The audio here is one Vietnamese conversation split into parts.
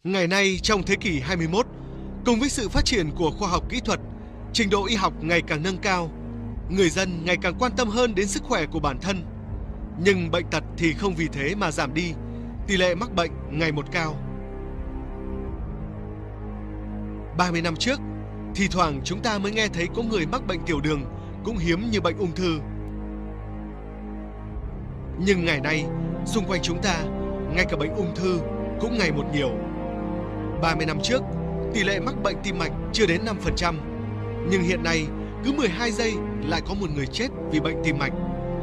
Ngày nay trong thế kỷ 21, cùng với sự phát triển của khoa học kỹ thuật, trình độ y học ngày càng nâng cao, người dân ngày càng quan tâm hơn đến sức khỏe của bản thân. Nhưng bệnh tật thì không vì thế mà giảm đi, tỷ lệ mắc bệnh ngày một cao. 30 năm trước, thì thoảng chúng ta mới nghe thấy có người mắc bệnh tiểu đường, cũng hiếm như bệnh ung thư. Nhưng ngày nay, xung quanh chúng ta, ngay cả bệnh ung thư cũng ngày một nhiều. 30 năm trước, tỷ lệ mắc bệnh tim mạch chưa đến 5%, nhưng hiện nay cứ 12 giây lại có một người chết vì bệnh tim mạch.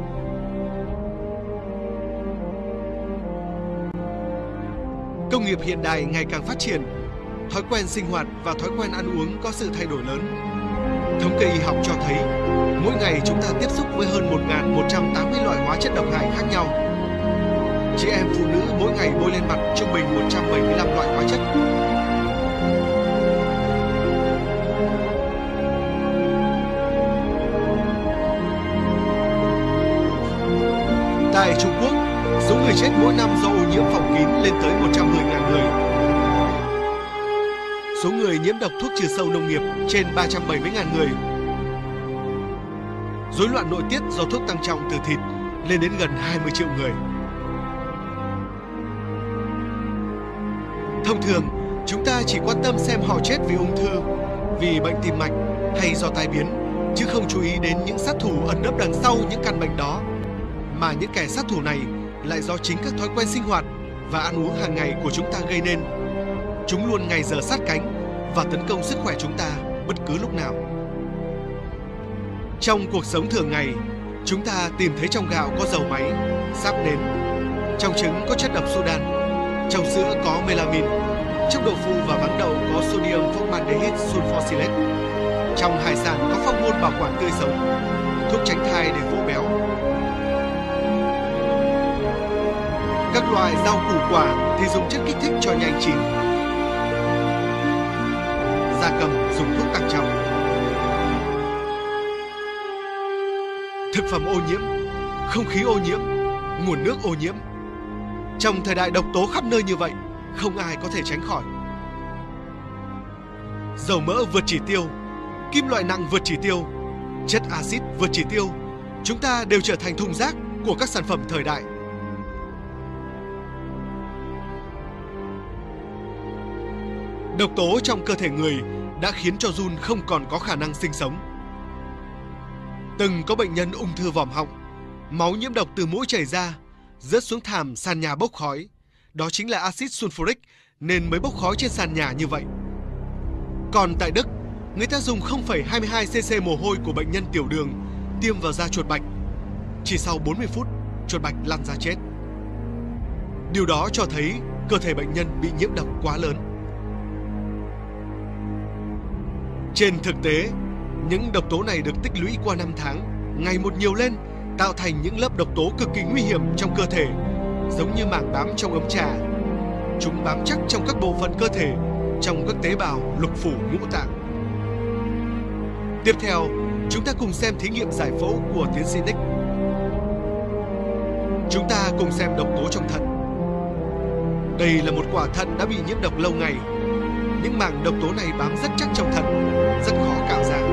Công nghiệp hiện đại ngày càng phát triển, thói quen sinh hoạt và thói quen ăn uống có sự thay đổi lớn. Thống kê y học cho thấy, mỗi ngày chúng ta tiếp xúc với hơn 1.180 loại hóa chất độc hại khác nhau. Chị em phụ nữ mỗi ngày bôi lên mặt trung bình 175 loại hóa chất. Tại Trung Quốc, số người chết mỗi năm do ô nhiễm phòng kín lên tới 110.000 người. Số người nhiễm độc thuốc trừ sâu nông nghiệp trên 370.000 người. Rối loạn nội tiết do thuốc tăng trọng từ thịt lên đến gần 20 triệu người. Thông thường, chúng ta chỉ quan tâm xem họ chết vì ung thư, vì bệnh tim mạch hay do tai biến, chứ không chú ý đến những sát thủ ẩn nấp đằng sau những căn bệnh đó. Mà những kẻ sát thủ này lại do chính các thói quen sinh hoạt và ăn uống hàng ngày của chúng ta gây nên. Chúng luôn ngày giờ sát cánh và tấn công sức khỏe chúng ta bất cứ lúc nào. Trong cuộc sống thường ngày, chúng ta tìm thấy trong gạo có dầu máy, sáp nến, trong trứng có chất độc Sudan, trong sữa có melamin, trong đậu phụ và váng đậu có sodium formaldehyde sulfoxylate, trong hải sản có phóc môn bảo quản tươi sống, thuốc tránh thai để vỗ béo. Các loại rau củ quả thì dùng chất kích thích cho nhanh chín. Gia cầm dùng thuốc tăng trọng. Thực phẩm ô nhiễm, không khí ô nhiễm, nguồn nước ô nhiễm. Trong thời đại độc tố khắp nơi như vậy, không ai có thể tránh khỏi. Dầu mỡ vượt chỉ tiêu, kim loại nặng vượt chỉ tiêu, chất axit vượt chỉ tiêu, chúng ta đều trở thành thùng rác của các sản phẩm thời đại. Độc tố trong cơ thể người đã khiến cho giun không còn có khả năng sinh sống. Từng có bệnh nhân ung thư vòm họng, máu nhiễm độc từ mũi chảy ra, rớt xuống thảm sàn nhà bốc khói. Đó chính là axit sulfuric nên mới bốc khói trên sàn nhà như vậy. Còn tại Đức, người ta dùng 0,22 cc mồ hôi của bệnh nhân tiểu đường tiêm vào da chuột bạch. Chỉ sau 40 phút, chuột bạch lăn ra chết. Điều đó cho thấy cơ thể bệnh nhân bị nhiễm độc quá lớn. Trên thực tế, những độc tố này được tích lũy qua năm tháng, ngày một nhiều lên, tạo thành những lớp độc tố cực kỳ nguy hiểm trong cơ thể, giống như mảng bám trong ấm trà. Chúng bám chắc trong các bộ phận cơ thể, trong các tế bào, lục phủ, ngũ tạng. Tiếp theo, chúng ta cùng xem thí nghiệm giải phẫu của tiến sĩ Nick. Chúng ta cùng xem độc tố trong thận. Đây là một quả thận đã bị nhiễm độc lâu ngày. Những mảng độc tố này bám rất chắc trong thận, rất khó cạo ra.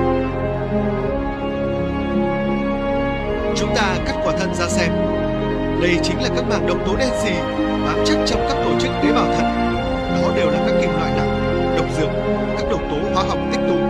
Chúng ta cắt quả thận ra xem. Đây chính là các mảng độc tố đen xì bám chắc trong các tổ chức tế bào thận. Đó đều là các kim loại nặng, độc dược, các độc tố hóa học tích tụ.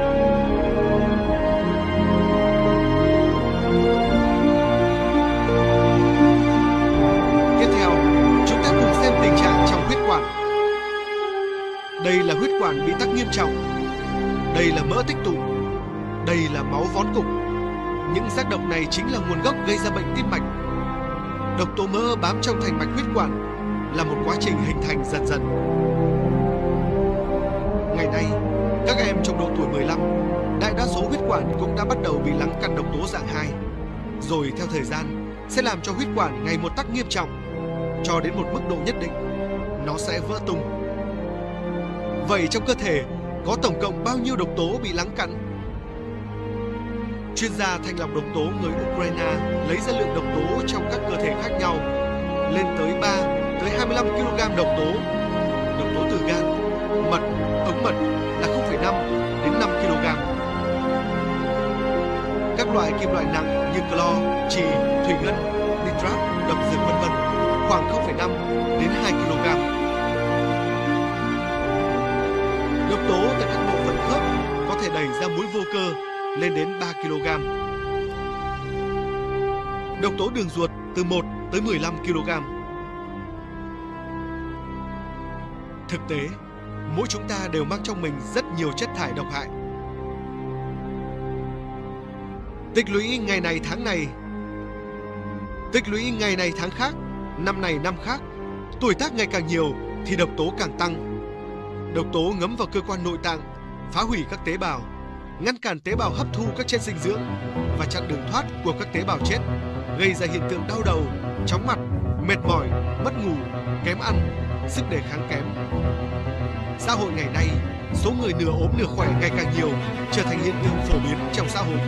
Tiếp theo, chúng ta cùng xem tình trạng trong huyết quản. Đây là huyết quản bị tắc nghiêm trọng. Đây là mỡ tích tụ. Đây là máu vón cục. Những rác độc này chính là nguồn gốc gây ra bệnh tim mạch. Độc tố mỡ bám trong thành mạch huyết quản là một quá trình hình thành dần dần. Ngày nay, các em trong độ tuổi 15, đại đa số huyết quản cũng đã bắt đầu bị lắng cặn độc tố dạng 2. Rồi theo thời gian, sẽ làm cho huyết quản ngày một tắc nghiêm trọng. Cho đến một mức độ nhất định, nó sẽ vỡ tung. Vậy trong cơ thể có tổng cộng bao nhiêu độc tố bị lắng cặn? Chuyên gia thanh lọc độc tố người Ukraine lấy ra lượng độc tố trong các cơ thể khác nhau lên tới 3 tới 25 kg độc tố từ gan, mật, ống mật là 0,5 đến 5 kg. Các loại kim loại nặng như clo, trì, thủy ngân, nitrat, độc dược v.v. khoảng 0,5 đến 2 kg. Độc tố tại các bộ phận khớp có thể đẩy ra múi vô cơ lên đến 3 kg. Độc tố đường ruột từ 1 tới 15 kg. Thực tế, mỗi chúng ta đều mang trong mình rất nhiều chất thải độc hại. Tích lũy ngày này tháng khác, năm này năm khác, tuổi tác ngày càng nhiều thì độc tố càng tăng. Độc tố ngấm vào cơ quan nội tạng, phá hủy các tế bào, ngăn cản tế bào hấp thu các chất dinh dưỡng và chặn đường thoát của các tế bào chết, gây ra hiện tượng đau đầu, chóng mặt, mệt mỏi, mất ngủ, kém ăn, sức đề kháng kém. Xã hội ngày nay, số người nửa ốm nửa khỏe ngày càng nhiều, trở thành hiện tượng phổ biến trong xã hội.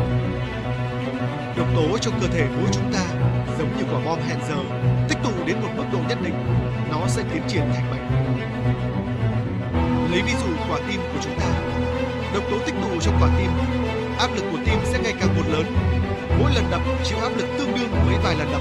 Độc tố trong cơ thể mỗi chúng ta giống như quả bom hẹn giờ, tích tụ đến một mức độ nhất định, nó sẽ tiến triển thành bệnh. Lấy ví dụ quả tim của chúng ta, độc tố tích tụ trong quả tim, áp lực của tim sẽ ngày càng một lớn, mỗi lần đập chịu áp lực tương đương với vài lần đập.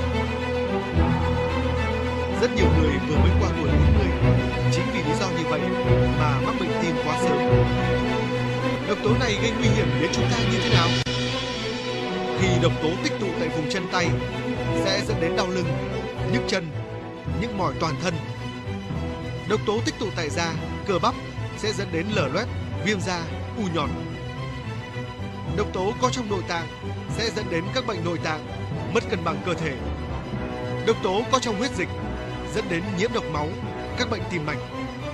Rất nhiều người vừa mới qua tuổi 40 chính vì lý do như vậy mà mắc bệnh tim quá sớm. Độc tố này gây nguy hiểm đến chúng ta như thế nào? Khi độc tố tích tụ tại vùng chân tay sẽ dẫn đến đau lưng, nhức chân, nhức mỏi toàn thân. Độc tố tích tụ tại da, cơ bắp sẽ dẫn đến lở loét, viêm da, u nhọt. Độc tố có trong nội tạng sẽ dẫn đến các bệnh nội tạng, mất cân bằng cơ thể. Độc tố có trong huyết dịch dẫn đến nhiễm độc máu, các bệnh tim mạch.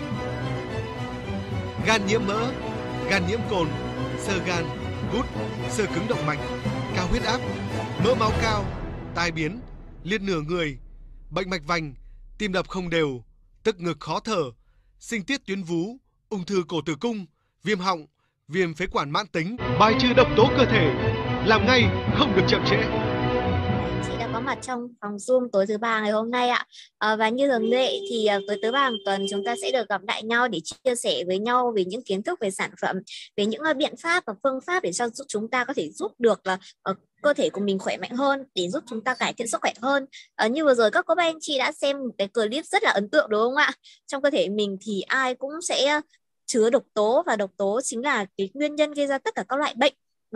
Gan nhiễm mỡ, gan nhiễm cồn, xơ gan, gút, xơ cứng động mạch, cao huyết áp, mỡ máu cao, tai biến, liệt nửa người, bệnh mạch vành, tim đập không đều, tức ngực khó thở, sinh tiết tuyến vú, ung thư cổ tử cung, viêm họng, viêm phế quản mãn tính, bài trừ độc tố cơ thể, làm ngay, không được chậm trễ. Chị đã có mặt trong phòng Zoom tối thứ ba ngày hôm nay ạ. Và như thường lệ thì tối thứ ba hàng tuần chúng ta sẽ được gặp lại nhau để chia sẻ với nhau về những kiến thức về sản phẩm, về những biện pháp và phương pháp để cho giúp chúng ta có thể giúp được cơ thể của mình khỏe mạnh hơn, để giúp chúng ta cải thiện sức khỏe hơn. Như vừa rồi các cô bác anh chị đã xem một cái clip rất là ấn tượng đúng không ạ? Trong cơ thể mình thì ai cũng sẽ chứa độc tố, và độc tố chính là cái nguyên nhân gây ra tất cả các loại bệnh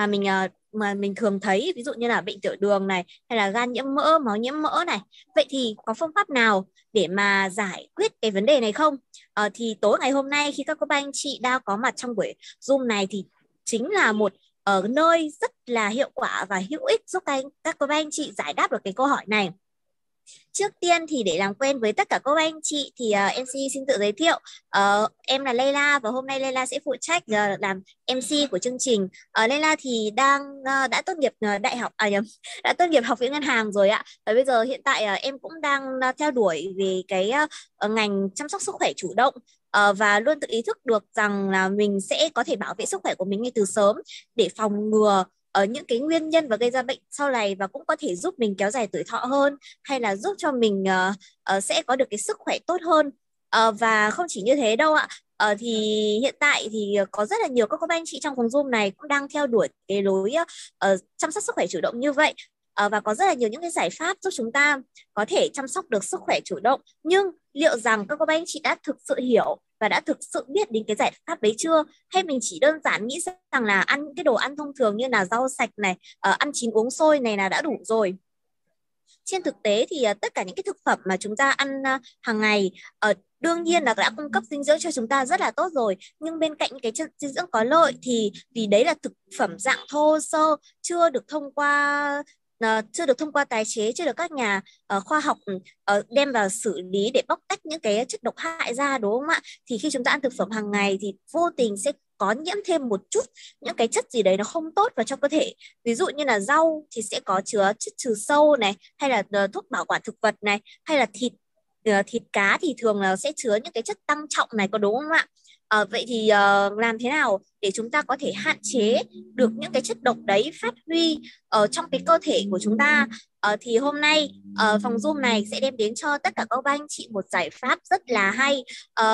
mà mình thường thấy, ví dụ như là bệnh tiểu đường này, hay là gan nhiễm mỡ, máu nhiễm mỡ này. Vậy thì có phương pháp nào để mà giải quyết cái vấn đề này không? Thì tối ngày hôm nay khi các cô bác anh chị đã có mặt trong buổi Zoom này thì chính là một nơi rất là hiệu quả và hữu ích giúp các cô bác anh chị giải đáp được cái câu hỏi này. Trước tiên thì để làm quen với tất cả các anh chị thì MC xin tự giới thiệu. Em là Layla và hôm nay Layla sẽ phụ trách làm MC của chương trình. Layla thì đã tốt nghiệp đại học đã tốt nghiệp học viện ngân hàng rồi ạ. Và bây giờ hiện tại em cũng đang theo đuổi về cái ngành chăm sóc sức khỏe chủ động. Và luôn tự ý thức được rằng là mình sẽ có thể bảo vệ sức khỏe của mình ngay từ sớm để phòng ngừa ở những cái nguyên nhân và gây ra bệnh sau này, và cũng có thể giúp mình kéo dài tuổi thọ hơn, hay là giúp cho mình sẽ có được cái sức khỏe tốt hơn. Và không chỉ như thế đâu ạ. Thì hiện tại thì có rất là nhiều các anh chị trong phòng Zoom này cũng đang theo đuổi cái lối chăm sóc sức khỏe chủ động như vậy. Và có rất là nhiều những cái giải pháp giúp chúng ta có thể chăm sóc được sức khỏe chủ động. Nhưng liệu rằng các anh chị đã thực sự hiểu và đã thực sự biết đến cái giải pháp đấy chưa? Hay mình chỉ đơn giản nghĩ rằng là ăn những cái đồ ăn thông thường như là rau sạch này, ăn chín uống sôi này là đã đủ rồi? Trên thực tế thì tất cả những cái thực phẩm mà chúng ta ăn hàng ngày đương nhiên là đã cung cấp dinh dưỡng cho chúng ta rất là tốt rồi, nhưng bên cạnh cái chất dinh dưỡng có lợi thì vì đấy là thực phẩm dạng thô sơ, chưa được thông qua tái chế, chưa được các nhà khoa học đem vào xử lý để bóc tách những cái chất độc hại ra, đúng không ạ? Thì khi chúng ta ăn thực phẩm hàng ngày thì vô tình sẽ có nhiễm thêm một chút những cái chất gì đấy nó không tốt vào trong cơ thể. Ví dụ như là rau thì sẽ có chứa chất trừ sâu này, hay là thuốc bảo quản thực vật này, hay là thịt thịt cá thì thường là sẽ chứa những cái chất tăng trọng này, có đúng không ạ? Vậy thì làm thế nào để chúng ta có thể hạn chế được những cái chất độc đấy phát huy ở trong cái cơ thể của chúng ta? Thì hôm nay phòng Zoom này sẽ đem đến cho tất cả các anh chị một giải pháp rất là hay.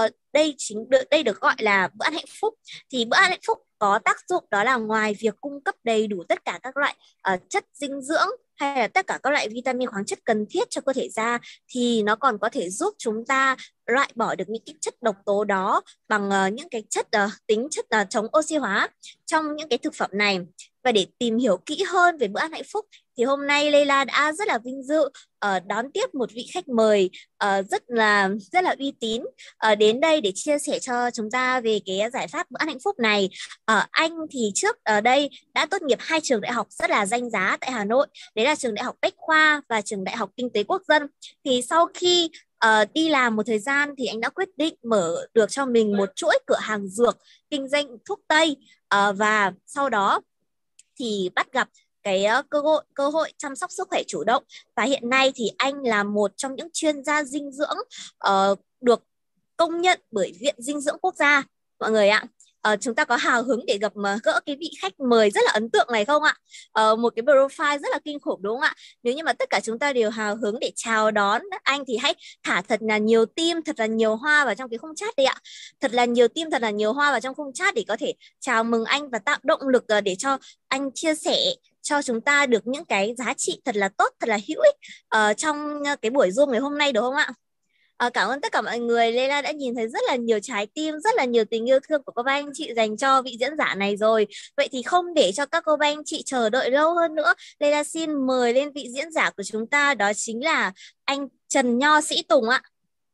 Đây được gọi là bữa ăn hạnh phúc. Thì bữa ăn hạnh phúc có tác dụng đó là ngoài việc cung cấp đầy đủ tất cả các loại chất dinh dưỡng hay là tất cả các loại vitamin khoáng chất cần thiết cho cơ thể ra, thì nó còn có thể giúp chúng ta loại bỏ được những cái chất độc tố đó bằng những cái tính chất chống oxy hóa trong những cái thực phẩm này. Và để tìm hiểu kỹ hơn về bữa ăn hạnh phúc thì hôm nay Leila đã rất là vinh dự đón tiếp một vị khách mời rất là uy tín đến đây để chia sẻ cho chúng ta về cái giải pháp bữa ăn hạnh phúc này. Anh thì trước ở đây đã tốt nghiệp hai trường đại học rất là danh giá tại Hà Nội, đấy là trường Đại học Bách Khoa và trường Đại học Kinh tế Quốc dân. Thì sau khi đi làm một thời gian thì anh đã quyết định mở được cho mình một chuỗi cửa hàng dược kinh doanh thuốc Tây, và sau đó thì bắt gặp cái cơ hội chăm sóc sức khỏe chủ động, và hiện nay thì anh là một trong những chuyên gia dinh dưỡng được công nhận bởi Viện Dinh dưỡng Quốc gia mọi người ạ. Chúng ta có hào hứng để gặp gỡ cái vị khách mời rất là ấn tượng này không ạ? Một cái profile rất là kinh khủng đúng không ạ? Nếu như mà tất cả chúng ta đều hào hứng để chào đón anh thì hãy thả thật là nhiều tim, thật là nhiều hoa vào trong cái khung chat đi ạ. Thật là nhiều tim, thật là nhiều hoa vào trong khung chat để có thể chào mừng anh và tạo động lực để cho anh chia sẻ cho chúng ta được những cái giá trị thật là tốt, thật là hữu ích trong cái buổi Zoom ngày hôm nay đúng không ạ? Cảm ơn tất cả mọi người. Leila đã nhìn thấy rất là nhiều trái tim, rất là nhiều tình yêu thương của các anh chị dành cho vị diễn giả này rồi. Vậy thì không để cho các cô anh chị chờ đợi lâu hơn nữa, Leila xin mời lên vị diễn giả của chúng ta, đó chính là anh Trần Nho Sĩ Tùng ạ.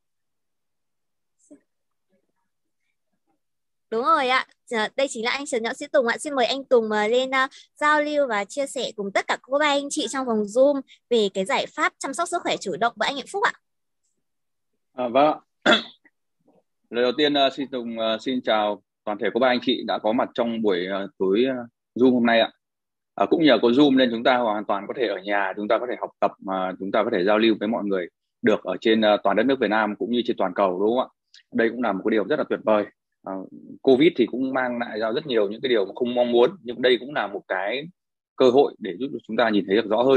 Đúng rồi ạ, đây chính là anh Trần Nho Sĩ Tùng ạ. Xin mời anh Tùng lên giao lưu và chia sẻ cùng tất cả các anh chị trong vòng Zoom về cái giải pháp chăm sóc sức khỏe chủ động bữa ăn hạnh phúc ạ. Vâng. Lời đầu tiên xin Tùng xin chào toàn thể các ba anh chị đã có mặt trong buổi tối Zoom hôm nay ạ. Cũng nhờ có Zoom nên chúng ta hoàn toàn có thể ở nhà, chúng ta có thể học tập, mà chúng ta có thể giao lưu với mọi người được ở trên toàn đất nước Việt Nam cũng như trên toàn cầu, đúng không ạ? Đây cũng là một cái điều rất là tuyệt vời. Covid thì cũng mang lại ra rất nhiều những cái điều mà không mong muốn, nhưng đây cũng là một cái cơ hội để giúp chúng ta nhìn thấy được rõ hơn.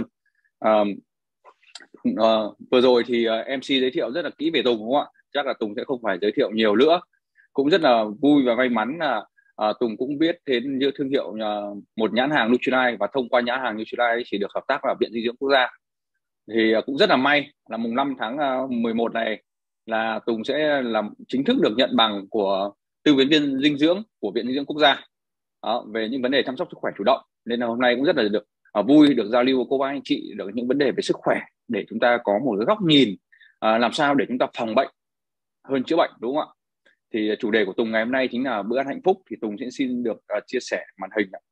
Vừa rồi thì MC giới thiệu rất là kỹ về Tùng, đúng không ạ? Chắc là Tùng sẽ không phải giới thiệu nhiều nữa. Cũng rất là vui và may mắn là Tùng cũng biết đến những thương hiệu một nhãn hàng Nutrilite, và thông qua nhãn hàng Nutrilite chỉ được hợp tác là Viện Dinh dưỡng Quốc gia. Thì cũng rất là may là mùng 5 tháng 11 này là Tùng sẽ làm chính thức được nhận bằng của tư vấn viên dinh dưỡng của Viện Dinh dưỡng Quốc gia về những vấn đề chăm sóc sức khỏe chủ động. Nên là hôm nay cũng rất là được vui được giao lưu với cô bác anh chị được những vấn đề về sức khỏe, để chúng ta có một cái góc nhìn làm sao để chúng ta phòng bệnh hơn chữa bệnh, đúng không ạ? Thì chủ đề của Tùng ngày hôm nay chính là bữa ăn hạnh phúc. Thì Tùng sẽ xin được chia sẻ màn hình ạ.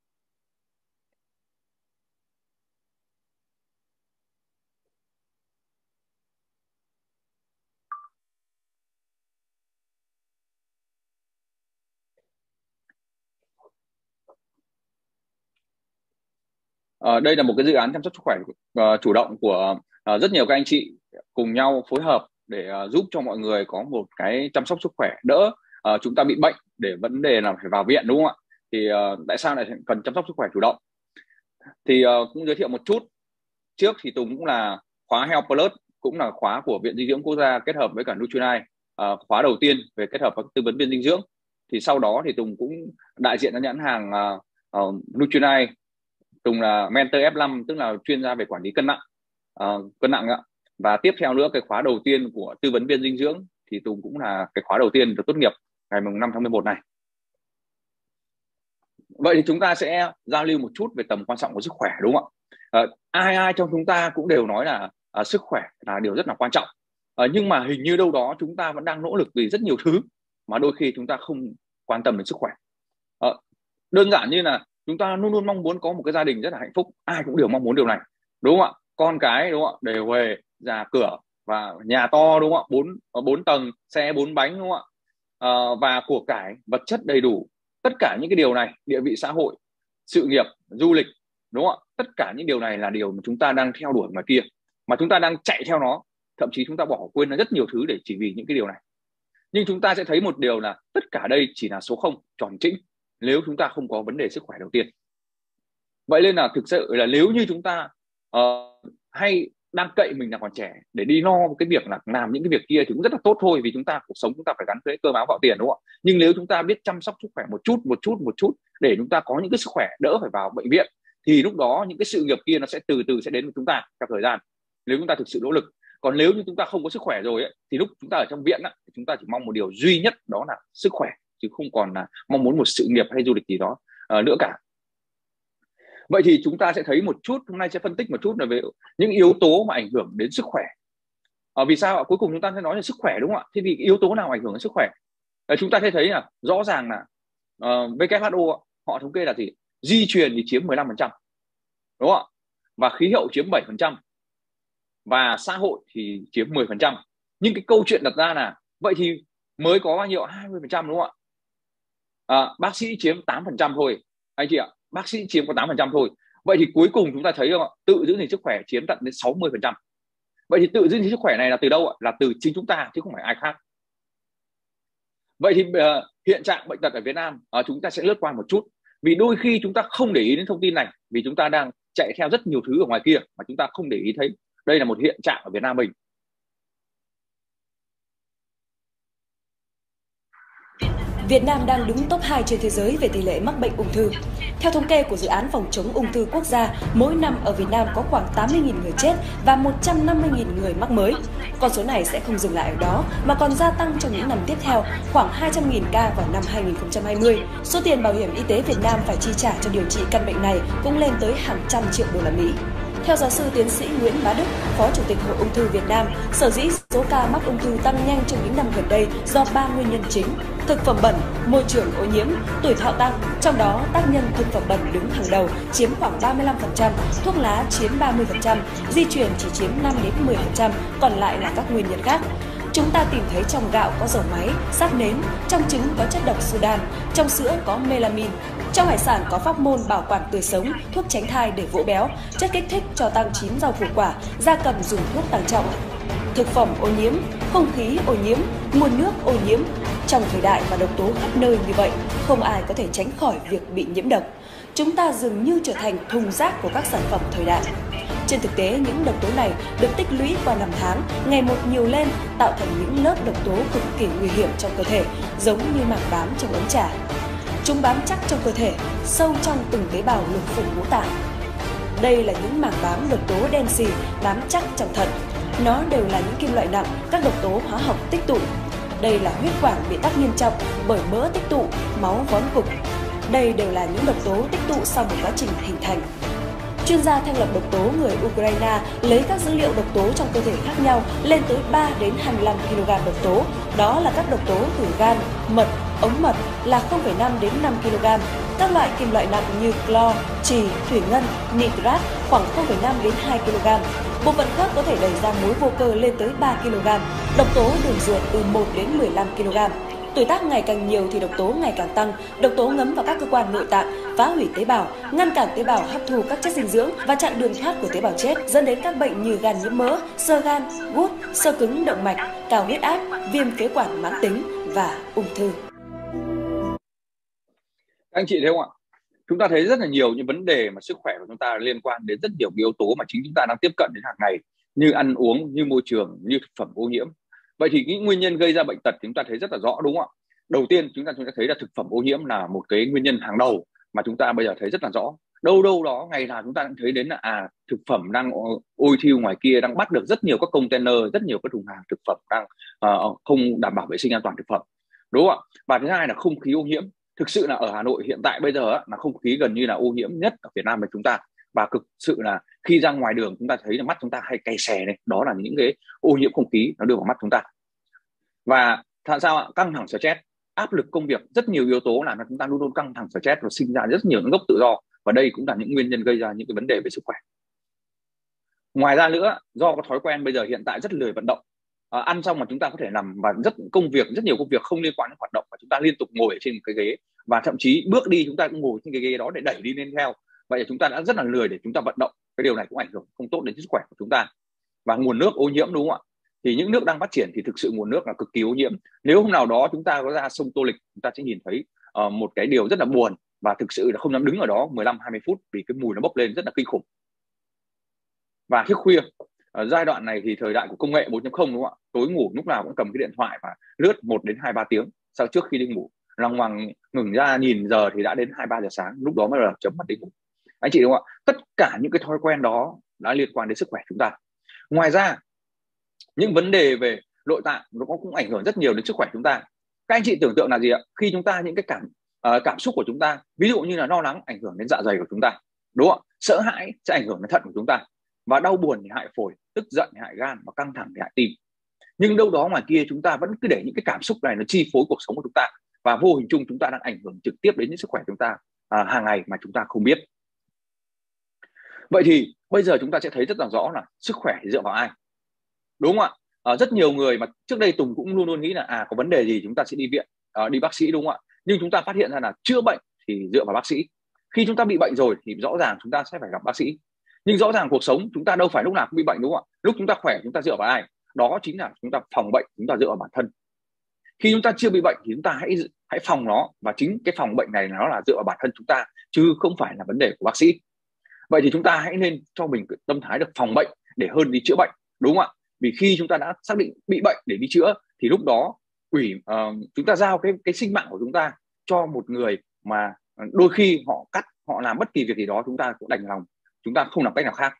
Đây là một cái dự án chăm sóc sức khỏe chủ động của rất nhiều các anh chị cùng nhau phối hợp để giúp cho mọi người có một cái chăm sóc sức khỏe đỡ chúng ta bị bệnh để vấn đề là phải vào viện, đúng không ạ? Thì tại sao lại cần chăm sóc sức khỏe chủ động? Thì cũng giới thiệu một chút. Trước thì Tùng cũng là khóa Health Plus, cũng là khóa của Viện Dinh dưỡng Quốc gia kết hợp với cả Nutrilite, khóa đầu tiên về kết hợp với tư vấn viên dinh dưỡng. Thì sau đó thì Tùng cũng đại diện cho nhãn hàng Nutrilite. Tùng là mentor F5, tức là chuyên gia về quản lý cân nặng ạ. Và tiếp theo nữa, cái khóa đầu tiên của tư vấn viên dinh dưỡng thì Tùng cũng là cái khóa đầu tiên được tốt nghiệp ngày 5 tháng 11 này. Vậy thì chúng ta sẽ giao lưu một chút về tầm quan trọng của sức khỏe, đúng không ạ? Ai trong chúng ta cũng đều nói là sức khỏe là điều rất là quan trọng, nhưng mà hình như đâu đó chúng ta vẫn đang nỗ lực vì rất nhiều thứ mà đôi khi chúng ta không quan tâm đến sức khỏe. Đơn giản như là chúng ta luôn luôn mong muốn có một cái gia đình rất là hạnh phúc, ai cũng đều mong muốn điều này, đúng không ạ? Con cái, đúng không ạ, đều huề, nhà cửa và nhà to, đúng không ạ, 4 tầng, xe 4 bánh, đúng không ạ? Và của cải vật chất đầy đủ. Tất cả những cái điều này, địa vị xã hội, sự nghiệp, du lịch, đúng không ạ? Tất cả những điều này là điều mà chúng ta đang theo đuổi ngoài kia, mà chúng ta đang chạy theo nó. thậm chí chúng ta bỏ quên rất nhiều thứ để chỉ vì những cái điều này. Nhưng chúng ta sẽ thấy một điều là tất cả đây chỉ là số 0 tròn trĩnh nếu chúng ta không có vấn đề sức khỏe đầu tiên. Vậy nên là thực sự là nếu như chúng ta hay đang cậy mình là còn trẻ để đi lo cái việc là làm những cái việc kia thì cũng rất là tốt thôi, vì chúng ta cuộc sống chúng ta phải gắn với cơm áo gạo tiền, đúng không ạ? Nhưng nếu chúng ta biết chăm sóc sức khỏe một chút để chúng ta có những cái sức khỏe đỡ phải vào bệnh viện, thì lúc đó những cái sự nghiệp kia nó sẽ từ từ sẽ đến với chúng ta theo thời gian, nếu chúng ta thực sự nỗ lực. Còn nếu như chúng ta không có sức khỏe rồi ấy, thì lúc chúng ta ở trong viện ấy, chúng ta chỉ mong một điều duy nhất, đó là sức khỏe, chứ không còn là mong muốn một sự nghiệp hay du lịch gì đó nữa cả. Vậy thì chúng ta sẽ thấy một chút, hôm nay sẽ phân tích một chút là về những yếu tố mà ảnh hưởng đến sức khỏe. Vì sao ạ? Cuối cùng chúng ta sẽ nói về sức khỏe, đúng không ạ? Thế thì yếu tố nào ảnh hưởng đến sức khỏe? Chúng ta sẽ thấy là rõ ràng là WHO họ thống kê là gì? Di truyền thì chiếm 15%, đúng không ạ? Và khí hậu chiếm 7%, và xã hội thì chiếm 10%. Nhưng cái câu chuyện đặt ra là vậy thì mới có bao nhiêu? 20%, đúng không ạ? Bác sĩ chiếm 8% thôi anh chị ạ. Bác sĩ chiếm có 8% thôi. Vậy thì cuối cùng chúng ta thấy không ạ? Tự giữ gìn sức khỏe chiếm tận đến 60%. Vậy thì tự giữ gìn sức khỏe này là từ đâu ạ? Là từ chính chúng ta chứ không phải ai khác. Vậy thì hiện trạng bệnh tật ở Việt Nam chúng ta sẽ lướt qua một chút, vì đôi khi chúng ta không để ý đến thông tin này, vì chúng ta đang chạy theo rất nhiều thứ ở ngoài kia mà chúng ta không để ý thấy. Đây là một hiện trạng ở Việt Nam mình. Việt Nam đang đứng top 2 trên thế giới về tỷ lệ mắc bệnh ung thư. Theo thống kê của Dự án Phòng chống ung thư quốc gia, mỗi năm ở Việt Nam có khoảng 80.000 người chết và 150.000 người mắc mới. Con số này sẽ không dừng lại ở đó mà còn gia tăng trong những năm tiếp theo, khoảng 200.000 ca vào năm 2020. Số tiền bảo hiểm y tế Việt Nam phải chi trả cho điều trị căn bệnh này cũng lên tới hàng trăm triệu đô la Mỹ. Theo giáo sư tiến sĩ Nguyễn Bá Đức, Phó Chủ tịch Hội Ung thư Việt Nam, sở dĩ số ca mắc ung thư tăng nhanh trong những năm gần đây do 3 nguyên nhân chính: thực phẩm bẩn, môi trường ô nhiễm, tuổi thọ tăng, trong đó tác nhân thực phẩm bẩn đứng hàng đầu chiếm khoảng 35%, thuốc lá chiếm 30%, di truyền chỉ chiếm 5 đến 10%, còn lại là các nguyên nhân khác. Chúng ta tìm thấy trong gạo có dầu máy, sáp nến, trong trứng có chất độc Sudan, trong sữa có melamine, trong hải sản có phóc môn bảo quản tươi sống, thuốc tránh thai để vỗ béo, chất kích thích cho tăng chín rau củ quả, gia cầm dùng thuốc tăng trọng. Thực phẩm ô nhiễm, không khí ô nhiễm, nguồn nước ô nhiễm. Trong thời đại mà độc tố khắp nơi như vậy, không ai có thể tránh khỏi việc bị nhiễm độc. Chúng ta dường như trở thành thùng rác của các sản phẩm thời đại. Trên thực tế, những độc tố này được tích lũy qua năm tháng, ngày một nhiều lên, tạo thành những lớp độc tố cực kỳ nguy hiểm trong cơ thể, giống như mảng bám trong ống trà. Chúng bám chắc trong cơ thể, sâu trong từng tế bào lục phủ ngũ tạng. Đây là những mảng bám độc tố đen xì bám chắc trong thận. Nó đều là những kim loại nặng, các độc tố hóa học tích tụ. Đây là huyết quản bị tắc nghiêm trọng bởi mỡ tích tụ, máu vón cục. Đây đều là những độc tố tích tụ sau một quá trình hình thành. Chuyên gia thanh lọc độc tố người Ukraine lấy các dữ liệu độc tố trong cơ thể khác nhau lên tới 3 đến 25 kg độc tố. Đó là các độc tố từ gan, mật, ống mật là 0,5 đến 5 kg. Các loại kim loại nặng như clo, trì, thủy ngân, nitrat khoảng 0,5 đến 2 kg. Bộ phận khác có thể đẩy ra mối vô cơ lên tới 3 kg. Độc tố đường ruột từ 1 đến 15 kg. Tuổi tác ngày càng nhiều thì độc tố ngày càng tăng, độc tố ngấm vào các cơ quan nội tạng, phá hủy tế bào, ngăn cản tế bào hấp thu các chất dinh dưỡng và chặn đường thoát của tế bào chết, dẫn đến các bệnh như gan nhiễm mỡ, xơ gan, gút, xơ cứng động mạch, cao huyết áp, viêm phế quản mãn tính và ung thư. Anh chị thấy không ạ? Chúng ta thấy rất là nhiều những vấn đề mà sức khỏe của chúng ta liên quan đến rất nhiều yếu tố mà chính chúng ta đang tiếp cận đến hàng ngày, như ăn uống, như môi trường, như thực phẩm ô nhiễm. Vậy thì những nguyên nhân gây ra bệnh tật chúng ta thấy rất là rõ, đúng không ạ? Đầu tiên chúng ta thấy là thực phẩm ô nhiễm là một cái nguyên nhân hàng đầu mà chúng ta bây giờ thấy rất là rõ. Đâu đó ngày nào chúng ta cũng thấy đến là thực phẩm đang ôi thiêu ngoài kia, đang bắt được rất nhiều các container, rất nhiều các thùng hàng thực phẩm đang không đảm bảo vệ sinh an toàn thực phẩm, đúng không ạ? Và thứ hai là không khí ô nhiễm. Thực sự là ở Hà Nội hiện tại bây giờ là không khí gần như là ô nhiễm nhất ở Việt Nam của chúng ta, và cực sự là khi ra ngoài đường chúng ta thấy là mắt chúng ta hay cay xè này, đó là những cái ô nhiễm không khí nó đưa vào mắt chúng ta. Và sao ạ? Căng thẳng stress, áp lực công việc, rất nhiều yếu tố làm cho chúng ta luôn luôn căng thẳng stress và sinh ra rất nhiều những gốc tự do, và đây cũng là những nguyên nhân gây ra những cái vấn đề về sức khỏe. Ngoài ra nữa, do có thói quen bây giờ hiện tại rất lười vận động, ăn xong mà chúng ta có thể nằm, và rất nhiều công việc không liên quan đến hoạt động, và chúng ta liên tục ngồi ở trên một cái ghế, và thậm chí bước đi chúng ta cũng ngồi trên cái ghế đó để đẩy đi lên theo. Vậy là chúng ta đã rất là lười để chúng ta vận động. Cái điều này cũng ảnh hưởng không tốt đến sức khỏe của chúng ta. Và nguồn nước ô nhiễm, đúng không ạ? Thì những nước đang phát triển thì thực sự nguồn nước là cực kỳ ô nhiễm. Nếu hôm nào đó chúng ta có ra sông Tô Lịch, chúng ta sẽ nhìn thấy một cái điều rất là buồn, và thực sự là không dám đứng ở đó 15-20 phút vì cái mùi nó bốc lên rất là kinh khủng. Và thức khuya, giai đoạn này thì thời đại của công nghệ 4.0 đúng không ạ? Tối ngủ lúc nào cũng cầm cái điện thoại và lướt 1 đến 2-3 tiếng sau trước khi đi ngủ. Lòng hoàng ngừng ra nhìn giờ thì đã đến 2-3 giờ sáng, lúc đó mới là chấm mắt đi ngủ. Anh chị đúng không ạ? Tất cả những cái thói quen đó đã liên quan đến sức khỏe chúng ta. Ngoài ra, những vấn đề về nội tạng nó cũng ảnh hưởng rất nhiều đến sức khỏe chúng ta. Các anh chị tưởng tượng là gì ạ? Khi chúng ta những cái cảm xúc của chúng ta, ví dụ như là lo lắng ảnh hưởng đến dạ dày của chúng ta, đúng không? Sợ hãi sẽ ảnh hưởng đến thận của chúng ta, và đau buồn thì hại phổi, tức giận thì hại gan, và căng thẳng thì hại tim. Nhưng đâu đó ngoài kia chúng ta vẫn cứ để những cái cảm xúc này nó chi phối cuộc sống của chúng ta, và vô hình chung chúng ta đang ảnh hưởng trực tiếp đến những sức khỏe chúng ta hàng ngày mà chúng ta không biết. Vậy thì bây giờ chúng ta sẽ thấy rất là rõ là sức khỏe thì dựa vào ai, đúng không ạ? Rất nhiều người mà trước đây Tùng cũng luôn luôn nghĩ là có vấn đề gì chúng ta sẽ đi viện, đi bác sĩ, đúng không ạ? Nhưng chúng ta phát hiện ra là chữa bệnh thì dựa vào bác sĩ. Khi chúng ta bị bệnh rồi thì rõ ràng chúng ta sẽ phải gặp bác sĩ. Nhưng rõ ràng cuộc sống chúng ta đâu phải lúc nào cũng bị bệnh, đúng không ạ? Lúc chúng ta khỏe chúng ta dựa vào ai? Đó chính là chúng ta phòng bệnh, chúng ta dựa vào bản thân. Khi chúng ta chưa bị bệnh thì chúng ta hãy phòng nó, và chính cái phòng bệnh này nó là dựa vào bản thân chúng ta, chứ không phải là vấn đề của bác sĩ. Vậy thì chúng ta hãy nên cho mình tâm thái được phòng bệnh để hơn đi chữa bệnh, đúng không ạ? Vì khi chúng ta đã xác định bị bệnh để đi chữa thì lúc đó chúng ta giao cái sinh mạng của chúng ta cho một người mà đôi khi họ làm bất kỳ việc gì đó chúng ta cũng đành lòng, chúng ta không làm cách nào khác.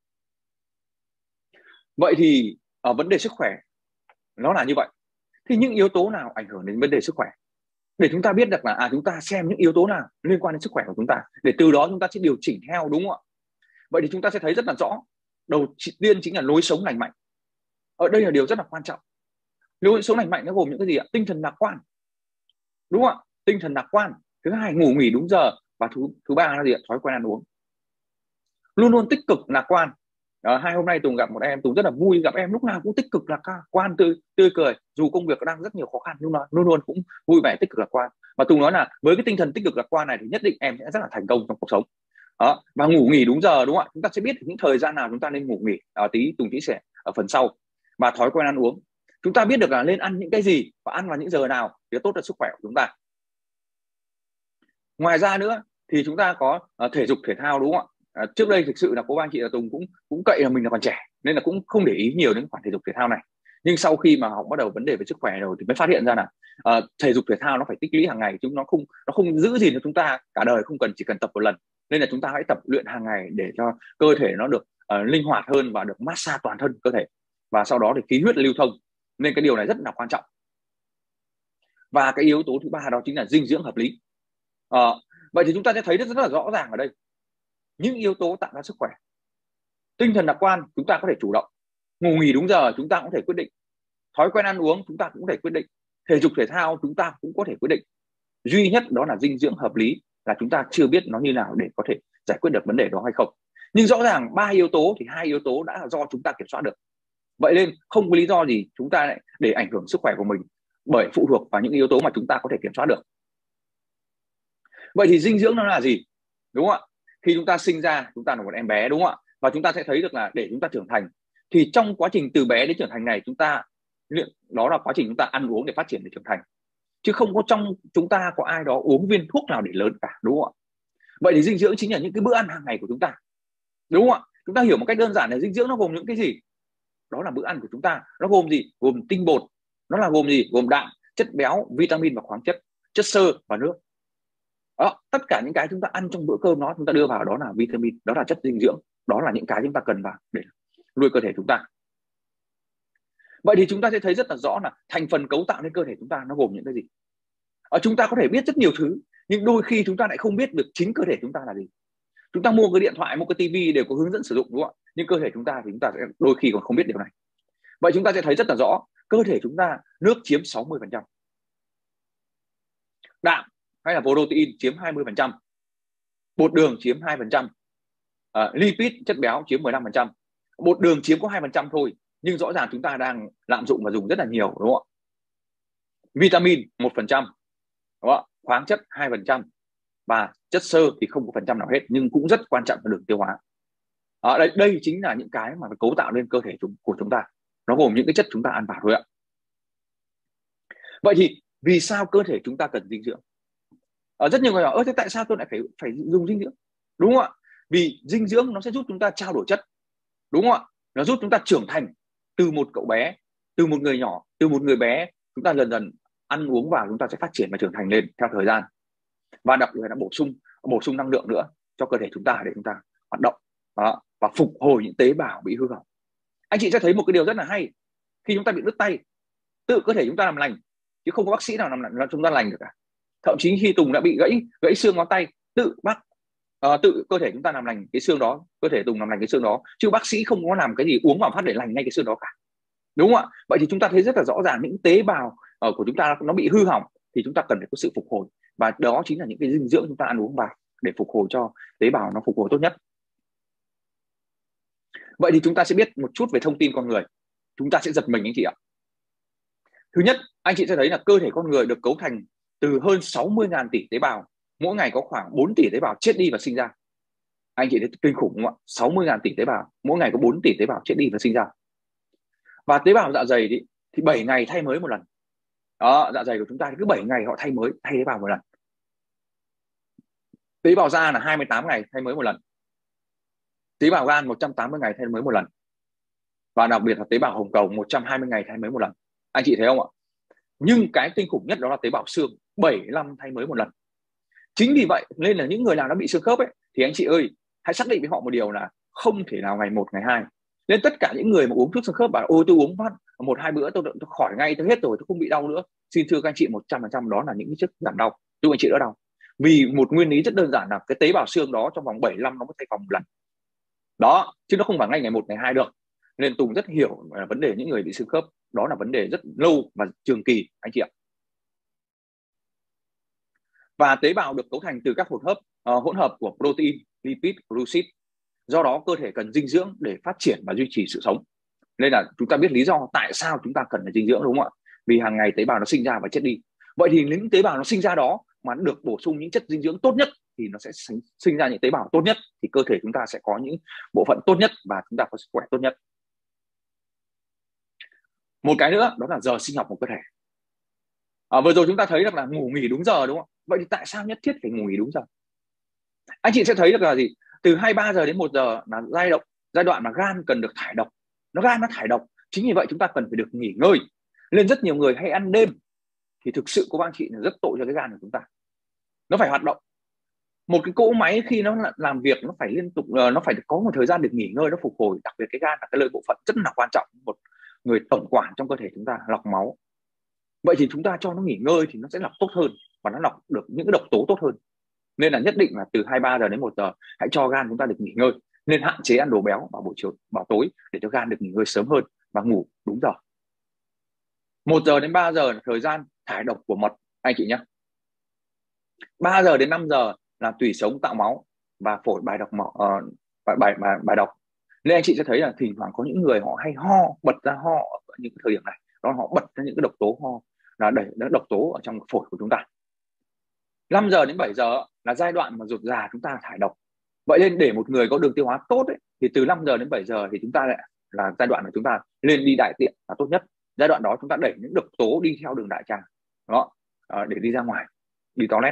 Vậy thì vấn đề sức khỏe nó là như vậy. Thì những yếu tố nào ảnh hưởng đến vấn đề sức khỏe, để chúng ta biết được là chúng ta xem những yếu tố nào liên quan đến sức khỏe của chúng ta, để từ đó chúng ta sẽ điều chỉnh theo, đúng không ạ? Vậy thì chúng ta sẽ thấy rất là rõ. Đầu tiên chính là lối sống lành mạnh. Ở đây là điều rất là quan trọng. Lối sống lành mạnh nó gồm những cái gì ạ? Tinh thần lạc quan, đúng không ạ? Tinh thần lạc quan. Thứ hai, ngủ nghỉ đúng giờ. Và thứ ba là gì ạ? Thói quen ăn uống. Luôn luôn tích cực lạc quan. Hai hôm nay Tùng gặp một em, Tùng rất là vui gặp em, lúc nào cũng tích cực lạc quan, tươi cười, dù công việc đang rất nhiều khó khăn, nhưng mà luôn luôn cũng vui vẻ, tích cực lạc quan. Và Tùng nói là với cái tinh thần tích cực lạc quan này thì nhất định em sẽ rất là thành công trong cuộc sống. Và ngủ nghỉ đúng giờ, đúng không ạ? Chúng ta sẽ biết những thời gian nào chúng ta nên ngủ nghỉ, tí Tùng chia sẻ ở phần sau. Và thói quen ăn uống, chúng ta biết được là nên ăn những cái gì và ăn vào những giờ nào để tốt cho sức khỏe của chúng ta. Ngoài ra nữa thì chúng ta có thể dục thể thao, đúng không ạ? Trước đây thực sự là cô ba anh chị là Tùng cũng cậy là mình là còn trẻ nên là cũng không để ý nhiều đến khoản thể dục thể thao này. Nhưng sau khi mà học bắt đầu vấn đề về sức khỏe rồi thì mới phát hiện ra là thể dục thể thao nó phải tích lũy hàng ngày, nó không giữ gì cho chúng ta cả đời, chỉ cần tập một lần. Nên là chúng ta hãy tập luyện hàng ngày để cho cơ thể nó được linh hoạt hơn và được massage toàn thân cơ thể, và sau đó thì khí huyết lưu thông. Nên cái điều này rất là quan trọng. Và cái yếu tố thứ ba đó chính là dinh dưỡng hợp lý. Vậy thì chúng ta sẽ thấy rất là rõ ràng ở đây những yếu tố tạo ra sức khỏe. Tinh thần lạc quan chúng ta có thể chủ động, ngủ nghỉ đúng giờ chúng ta cũng có thể quyết định, thói quen ăn uống chúng ta cũng có thể quyết định, thể dục thể thao chúng ta cũng có thể quyết định. Duy nhất đó là dinh dưỡng hợp lý là chúng ta chưa biết nó như nào để có thể giải quyết được vấn đề đó hay không. Nhưng rõ ràng 3 yếu tố thì 2 yếu tố đã là do chúng ta kiểm soát được. Vậy nên không có lý do gì chúng ta lại để ảnh hưởng sức khỏe của mình, bởi phụ thuộc vào những yếu tố mà chúng ta có thể kiểm soát được. Vậy thì dinh dưỡng nó là gì, đúng không ạ? Khi chúng ta sinh ra chúng ta là một em bé, đúng không ạ? Và chúng ta sẽ thấy được là để chúng ta trưởng thành thì trong quá trình từ bé đến trưởng thành này đó là quá trình chúng ta ăn uống để phát triển để trưởng thành, chứ không có trong chúng ta có ai đó uống viên thuốc nào để lớn cả, đúng không ạ? Vậy thì dinh dưỡng chính là những cái bữa ăn hàng ngày của chúng ta, đúng không ạ? Chúng ta hiểu một cách đơn giản là dinh dưỡng nó gồm những cái gì? Đó là bữa ăn của chúng ta, nó gồm gì? Gồm tinh bột, nó là gồm gì? Gồm đạm, chất béo, vitamin và khoáng chất, chất xơ và nước. Đó, tất cả những cái chúng ta ăn trong bữa cơm đó chúng ta đưa vào, đó là vitamin, đó là chất dinh dưỡng, đó là những cái chúng ta cần vào để nuôi cơ thể chúng ta. Vậy thì chúng ta sẽ thấy rất là rõ là thành phần cấu tạo nên cơ thể chúng ta nó gồm những cái gì. Chúng ta có thể biết rất nhiều thứ, nhưng đôi khi chúng ta lại không biết được chính cơ thể chúng ta là gì. Chúng ta mua cái điện thoại, mua cái tivi đều có hướng dẫn sử dụng, đúng không ạ? Nhưng cơ thể chúng ta thì chúng ta sẽ đôi khi còn không biết điều này. Vậy chúng ta sẽ thấy rất là rõ, cơ thể chúng ta nước chiếm 60%, đạm hay là protein chiếm 20%, bột đường chiếm 2%, lipid chất béo chiếm 15%. Bột đường chiếm có 2% thôi, nhưng rõ ràng chúng ta đang lạm dụng và dùng rất là nhiều, đúng không ạ? Vitamin 1%, đúng không? Khoáng chất 2%, và chất xơ thì không có phần trăm nào hết, nhưng cũng rất quan trọng cho đường tiêu hóa. Đây chính là những cái mà cấu tạo nên cơ thể của chúng ta, nó gồm những cái chất chúng ta ăn vào thôi ạ. Vậy thì vì sao cơ thể chúng ta cần dinh dưỡng? Rất nhiều người hỏi thế tại sao tôi lại phải dùng dinh dưỡng, đúng không ạ? Vì dinh dưỡng nó sẽ giúp chúng ta trao đổi chất, đúng không ạ? Nó giúp chúng ta trưởng thành từ một cậu bé, từ một người nhỏ, từ một người bé, chúng ta dần dần ăn uống vào, chúng ta sẽ phát triển và trưởng thành lên theo thời gian. Và đặc biệt là bổ sung năng lượng nữa cho cơ thể chúng ta để chúng ta hoạt động và phục hồi những tế bào bị hư hỏng. Anh chị sẽ thấy một cái điều rất là hay, khi chúng ta bị đứt tay, tự cơ thể chúng ta làm lành, chứ không có bác sĩ nào làm chúng ta lành được cả. Thậm chí khi Tùng đã bị gãy xương ngón tay, tự cơ thể chúng ta làm lành cái xương đó, cơ thể Tùng làm lành cái xương đó, chứ bác sĩ không có làm cái gì uống vào phát để lành ngay cái xương đó cả, đúng không ạ? Vậy thì chúng ta thấy rất là rõ ràng những tế bào của chúng ta nó bị hư hỏng thì chúng ta cần phải có sự phục hồi, và đó chính là những cái dinh dưỡng chúng ta ăn uống vào để phục hồi cho tế bào nó phục hồi tốt nhất. Vậy thì chúng ta sẽ biết một chút về thông tin con người, chúng ta sẽ giật mình anh chị ạ. Thứ nhất, anh chị sẽ thấy là cơ thể con người được cấu thành từ hơn 60.000 tỷ tế bào, mỗi ngày có khoảng 4 tỷ tế bào chết đi và sinh ra. Anh chị thấy kinh khủng không ạ? 60.000 tỷ tế bào, mỗi ngày có 4 tỷ tế bào chết đi và sinh ra. Và tế bào dạ dày thì 7 ngày thay mới một lần. Đó, dạ dày của chúng ta cứ 7 ngày họ thay tế bào một lần. Tế bào da là 28 ngày thay mới một lần. Tế bào gan 180 ngày thay mới một lần. Và đặc biệt là tế bào hồng cầu 120 ngày thay mới một lần. Anh chị thấy không ạ? Nhưng cái kinh khủng nhất đó là tế bào xương, 75 thay mới một lần. Chính vì vậy nên là những người nào đã bị xương khớp ấy, thì anh chị ơi, hãy xác định với họ một điều là không thể nào ngày 1, ngày 2. Nên tất cả những người mà uống thuốc xương khớp bảo ôi tôi uống phát 1-2 bữa tôi khỏi ngay, tôi hết rồi, tôi không bị đau nữa. Xin thưa các anh chị, 100% đó là những chất giảm đau, giúp anh chị đỡ đau. Vì một nguyên lý rất đơn giản là cái tế bào xương đó trong vòng 75 nó mới thay vòng một lần. Đó, chứ nó không phải ngay ngày 1, ngày 2 được. Nên Tùng rất hiểu vấn đề những người bị xương khớp, đó là vấn đề rất lâu và trường kỳ anh chị ạ. Và tế bào được cấu thành từ các hỗn hợp của protein, lipid, glucid. Do đó cơ thể cần dinh dưỡng để phát triển và duy trì sự sống. Nên là chúng ta biết lý do tại sao chúng ta cần phải dinh dưỡng, đúng không ạ? Vì hàng ngày tế bào nó sinh ra và chết đi. Vậy thì những tế bào nó sinh ra đó mà được bổ sung những chất dinh dưỡng tốt nhất thì nó sẽ sinh ra những tế bào tốt nhất, thì cơ thể chúng ta sẽ có những bộ phận tốt nhất và chúng ta có sức khỏe tốt nhất. Một cái nữa đó là giờ sinh học của cơ thể. Vừa rồi chúng ta thấy được là ngủ nghỉ đúng giờ, đúng không? Vậy thì tại sao nhất thiết phải ngủ nghỉ đúng giờ? Anh chị sẽ thấy được là gì? Từ 23 giờ đến 1 giờ là giai đoạn mà gan cần được thải độc. Gan nó thải độc. Chính vì vậy chúng ta cần phải được nghỉ ngơi. Nên rất nhiều người hay ăn đêm thì thực sự của anh chị là rất tội cho cái gan của chúng ta. Nó phải hoạt động. Một cái cỗ máy khi nó làm việc nó phải liên tục, nó phải có một thời gian được nghỉ ngơi, nó phục hồi. Đặc biệt cái gan là cái bộ phận rất là quan trọng, một người tổng quản trong cơ thể chúng ta, lọc máu. Vậy thì chúng ta cho nó nghỉ ngơi thì nó sẽ lọc tốt hơn và nó lọc được những cái độc tố tốt hơn. Nên là nhất định là từ 23 giờ đến 1 giờ hãy cho gan chúng ta được nghỉ ngơi. Nên hạn chế ăn đồ béo vào buổi chiều, vào tối để cho gan được nghỉ ngơi sớm hơn và ngủ đúng giờ. 1 giờ đến 3 giờ là thời gian thải độc của mật anh chị nhé. 3 giờ đến 5 giờ là tủy sống tạo máu và phổi bài độc. Nên anh chị sẽ thấy là thỉnh thoảng có những người họ hay bật ra ho ở những thời điểm này, đó họ bật ra những cái độc tố ho là đẩy độc tố ở trong phổi của chúng ta. 5 giờ đến 7 giờ là giai đoạn mà ruột già chúng ta thải độc. Vậy nên để một người có đường tiêu hóa tốt ấy, thì từ 5 giờ đến 7 giờ thì chúng ta lại là giai đoạn mà chúng ta lên đi đại tiện là tốt nhất. Giai đoạn đó chúng ta đẩy những độc tố đi theo đường đại tràng đó, để đi ra ngoài, đi toilet.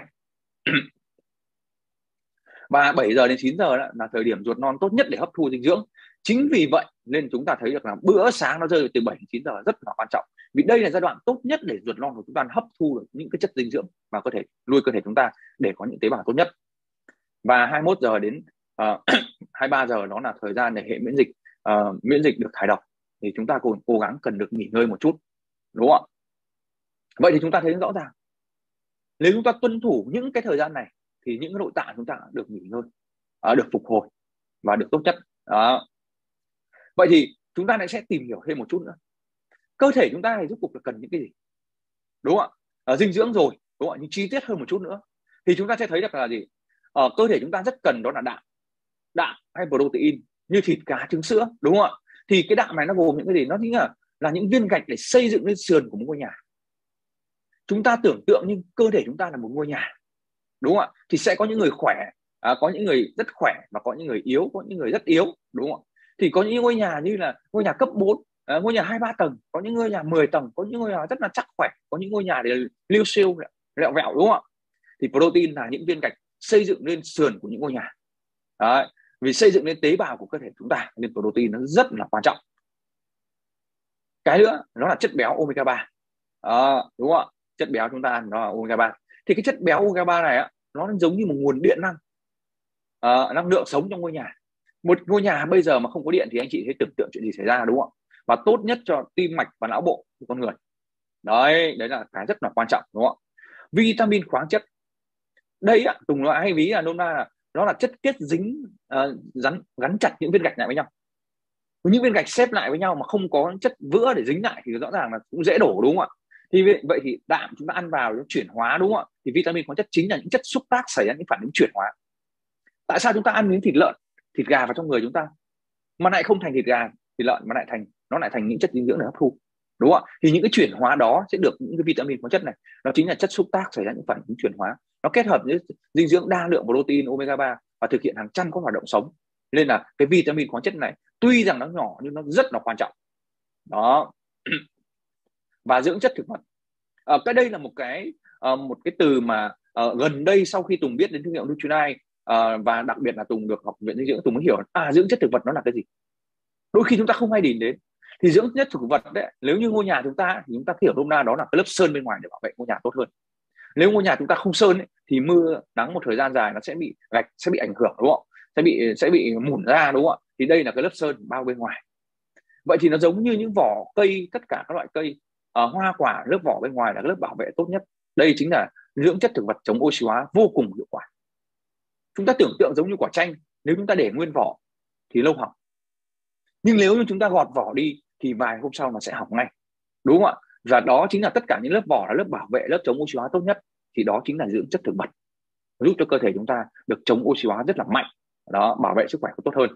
Và 7 giờ đến 9 giờ là thời điểm ruột non tốt nhất để hấp thu dinh dưỡng. Chính vì vậy nên chúng ta thấy được là bữa sáng nó rơi từ 7 đến 9 giờ rất là quan trọng. Vì đây là giai đoạn tốt nhất để ruột non của chúng ta hấp thu được những cái chất dinh dưỡng vào cơ thể, nuôi cơ thể chúng ta để có những tế bào tốt nhất. Và 21 giờ đến 23 giờ đó là thời gian để hệ miễn dịch được thải độc. Thì chúng ta cố gắng cần được nghỉ ngơi một chút, đúng không ạ? Vậy thì chúng ta thấy rõ ràng nếu chúng ta tuân thủ những cái thời gian này thì những cái nội tạng chúng ta được nghỉ ngơi, được phục hồi và được tốt nhất. Đó. Vậy thì chúng ta lại sẽ tìm hiểu thêm một chút nữa. Cơ thể chúng ta này rốt cuộc là cần những cái gì? Đúng không ạ? Dinh dưỡng rồi, đúng không ạ? Nhưng chi tiết hơn một chút nữa thì chúng ta sẽ thấy được là gì? Cơ thể chúng ta rất cần đó là đạm hay protein như thịt, cá, trứng, sữa, đúng không ạ? Thì cái đạm này nó gồm những cái gì? Nó chính là những viên gạch để xây dựng lên sườn của một ngôi nhà. Chúng ta tưởng tượng như cơ thể chúng ta là một ngôi nhà, đúng không ạ? Thì sẽ có những người khỏe, có những người rất khỏe và có những người yếu, có những người rất yếu, đúng không ạ? Thì có những ngôi nhà như là ngôi nhà cấp 4 ngôi nhà 2-3 tầng, có những ngôi nhà 10 tầng, có những ngôi nhà rất là chắc khỏe, có những ngôi nhà để liêu siêu lẹo vẹo, đúng không ạ? Thì protein là những viên gạch xây dựng lên sườn của những ngôi nhà. Đấy, vì xây dựng lên tế bào của cơ thể chúng ta nên protein nó rất là quan trọng. Cái nữa nó là chất béo omega 3. Đúng không ạ? Chất béo chúng ta ăn nó là omega 3. Thì cái chất béo omega 3 này á, nó giống như một nguồn điện năng, năng lượng sống trong ngôi nhà. Một ngôi nhà bây giờ mà không có điện thì anh chị thấy tưởng tượng chuyện gì xảy ra, đúng không ạ? Và tốt nhất cho tim mạch và não bộ của con người. Đấy là cái rất là quan trọng, đúng không ạ? Vitamin khoáng chất. Đây á, Tùng nói hay ví là nôm na là nó là chất kết dính, gắn chặt những viên gạch lại với nhau. Những viên gạch xếp lại với nhau mà không có chất vữa để dính lại thì rõ ràng là cũng dễ đổ, đúng không ạ? Thì vậy thì đạm chúng ta ăn vào nó chuyển hóa, đúng không ạ? Thì vitamin khoáng chất chính là những chất xúc tác xảy ra những phản ứng chuyển hóa. Tại sao chúng ta ăn miếng thịt lợn, thịt gà vào trong người chúng ta mà lại không thành thịt gà, thịt lợn mà lại thành những chất dinh dưỡng để hấp thu, đúng không ạ? Thì những cái chuyển hóa đó sẽ được những cái vitamin khoáng chất này, nó chính là chất xúc tác xảy ra những phản ứng chuyển hóa, nó kết hợp với dinh dưỡng đa lượng protein omega 3 và thực hiện hàng trăm các hoạt động sống. Nên là cái vitamin khoáng chất này tuy rằng nó nhỏ nhưng nó rất là quan trọng đó. Và dưỡng chất thực vật, cái đây là một cái từ mà gần đây sau khi Tùng biết đến thương hiệu Nutrilite, và đặc biệt là Tùng được học viện dinh dưỡng, Tùng mới hiểu dưỡng chất thực vật nó là cái gì. Đôi khi chúng ta không hay nhìn đến. Thì dưỡng chất thực vật đấy, nếu như ngôi nhà chúng ta thì chúng ta hiểu nôm na đó là cái lớp sơn bên ngoài để bảo vệ ngôi nhà tốt hơn. Nếu ngôi nhà chúng ta không sơn ấy, thì mưa nắng một thời gian dài nó sẽ bị gạch sẽ bị ảnh hưởng, đúng không? Sẽ bị mủn ra, đúng không ạ? Thì đây là cái lớp sơn bao bên ngoài. Vậy thì nó giống như những vỏ cây, tất cả các loại cây, hoa quả, lớp vỏ bên ngoài là cái lớp bảo vệ tốt nhất. Đây chính là dưỡng chất thực vật chống oxy hóa vô cùng hiệu quả. Chúng ta tưởng tượng giống như quả chanh, nếu chúng ta để nguyên vỏ thì lâu hỏng, nhưng nếu như chúng ta gọt vỏ đi thì vài hôm sau nó sẽ hỏng ngay, đúng không ạ? Và đó chính là tất cả những lớp vỏ là lớp bảo vệ, lớp chống oxy hóa tốt nhất. Thì đó chính là dưỡng chất thực vật, giúp cho cơ thể chúng ta được chống oxy hóa rất là mạnh, đó, bảo vệ sức khỏe tốt hơn.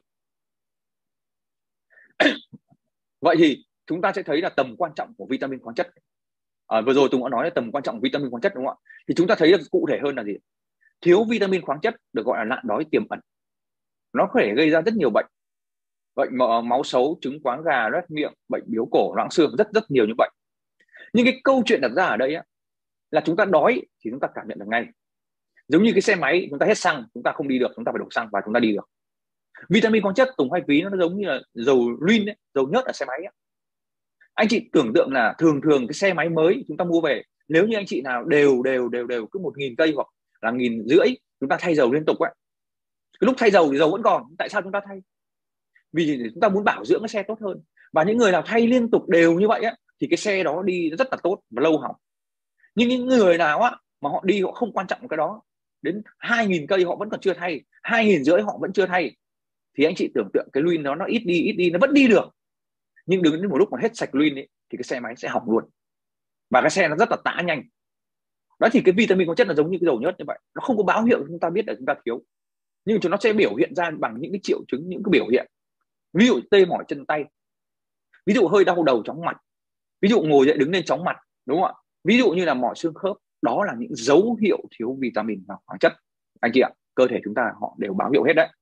Vậy thì chúng ta sẽ thấy là tầm quan trọng của vitamin khoáng chất. Vừa rồi Tùng đã nói là tầm quan trọng của vitamin khoáng chất, đúng không ạ? Thì chúng ta thấy được cụ thể hơn là gì? Thiếu vitamin khoáng chất được gọi là nạn đói tiềm ẩn. Nó có thể gây ra rất nhiều bệnh máu xấu, trứng quáng gà, loét miệng, bệnh biếu cổ, loãng xương, rất nhiều những bệnh. Nhưng cái câu chuyện đặt ra ở đây là chúng ta đói thì chúng ta cảm nhận được ngay. Giống như cái xe máy, chúng ta hết xăng, chúng ta không đi được, chúng ta phải đổ xăng và chúng ta đi được. Vitamin khoáng chất Tùng hay ví nó giống như là dầu luyên ấy, dầu nhớt ở xe máy ấy. Anh chị tưởng tượng là thường cái xe máy mới chúng ta mua về, nếu như anh chị nào đều cứ 1.000 cây hoặc là 1.500 chúng ta thay dầu liên tục ấy, cái lúc thay dầu thì dầu vẫn còn. Tại sao chúng ta thay? Vì chúng ta muốn bảo dưỡng cái xe tốt hơn. Và những người nào thay liên tục đều như vậy thì cái xe đó đi rất là tốt và lâu hỏng. Nhưng những người nào mà họ đi họ không quan trọng cái đó, đến 2.000 cây họ vẫn còn chưa thay, 2.500 họ vẫn chưa thay, thì anh chị tưởng tượng cái luyên nó ít đi nó vẫn đi được. Nhưng đến một lúc mà hết sạch luyên thì cái xe máy sẽ hỏng luôn, và cái xe nó rất là tã nhanh. Đó thì cái vitamin khoáng chất là giống như cái dầu nhớt như vậy, nó không có báo hiệu chúng ta biết là chúng ta thiếu, nhưng chúng nó sẽ biểu hiện ra bằng những cái triệu chứng, những cái biểu hiện. Ví dụ tê mỏi chân tay, ví dụ hơi đau đầu, chóng mặt, ví dụ ngồi dậy đứng lên chóng mặt, đúng không ạ? Ví dụ như là mỏi xương khớp, đó là những dấu hiệu thiếu vitamin và khoáng chất. Anh chị ạ, cơ thể chúng ta họ đều báo hiệu hết đấy.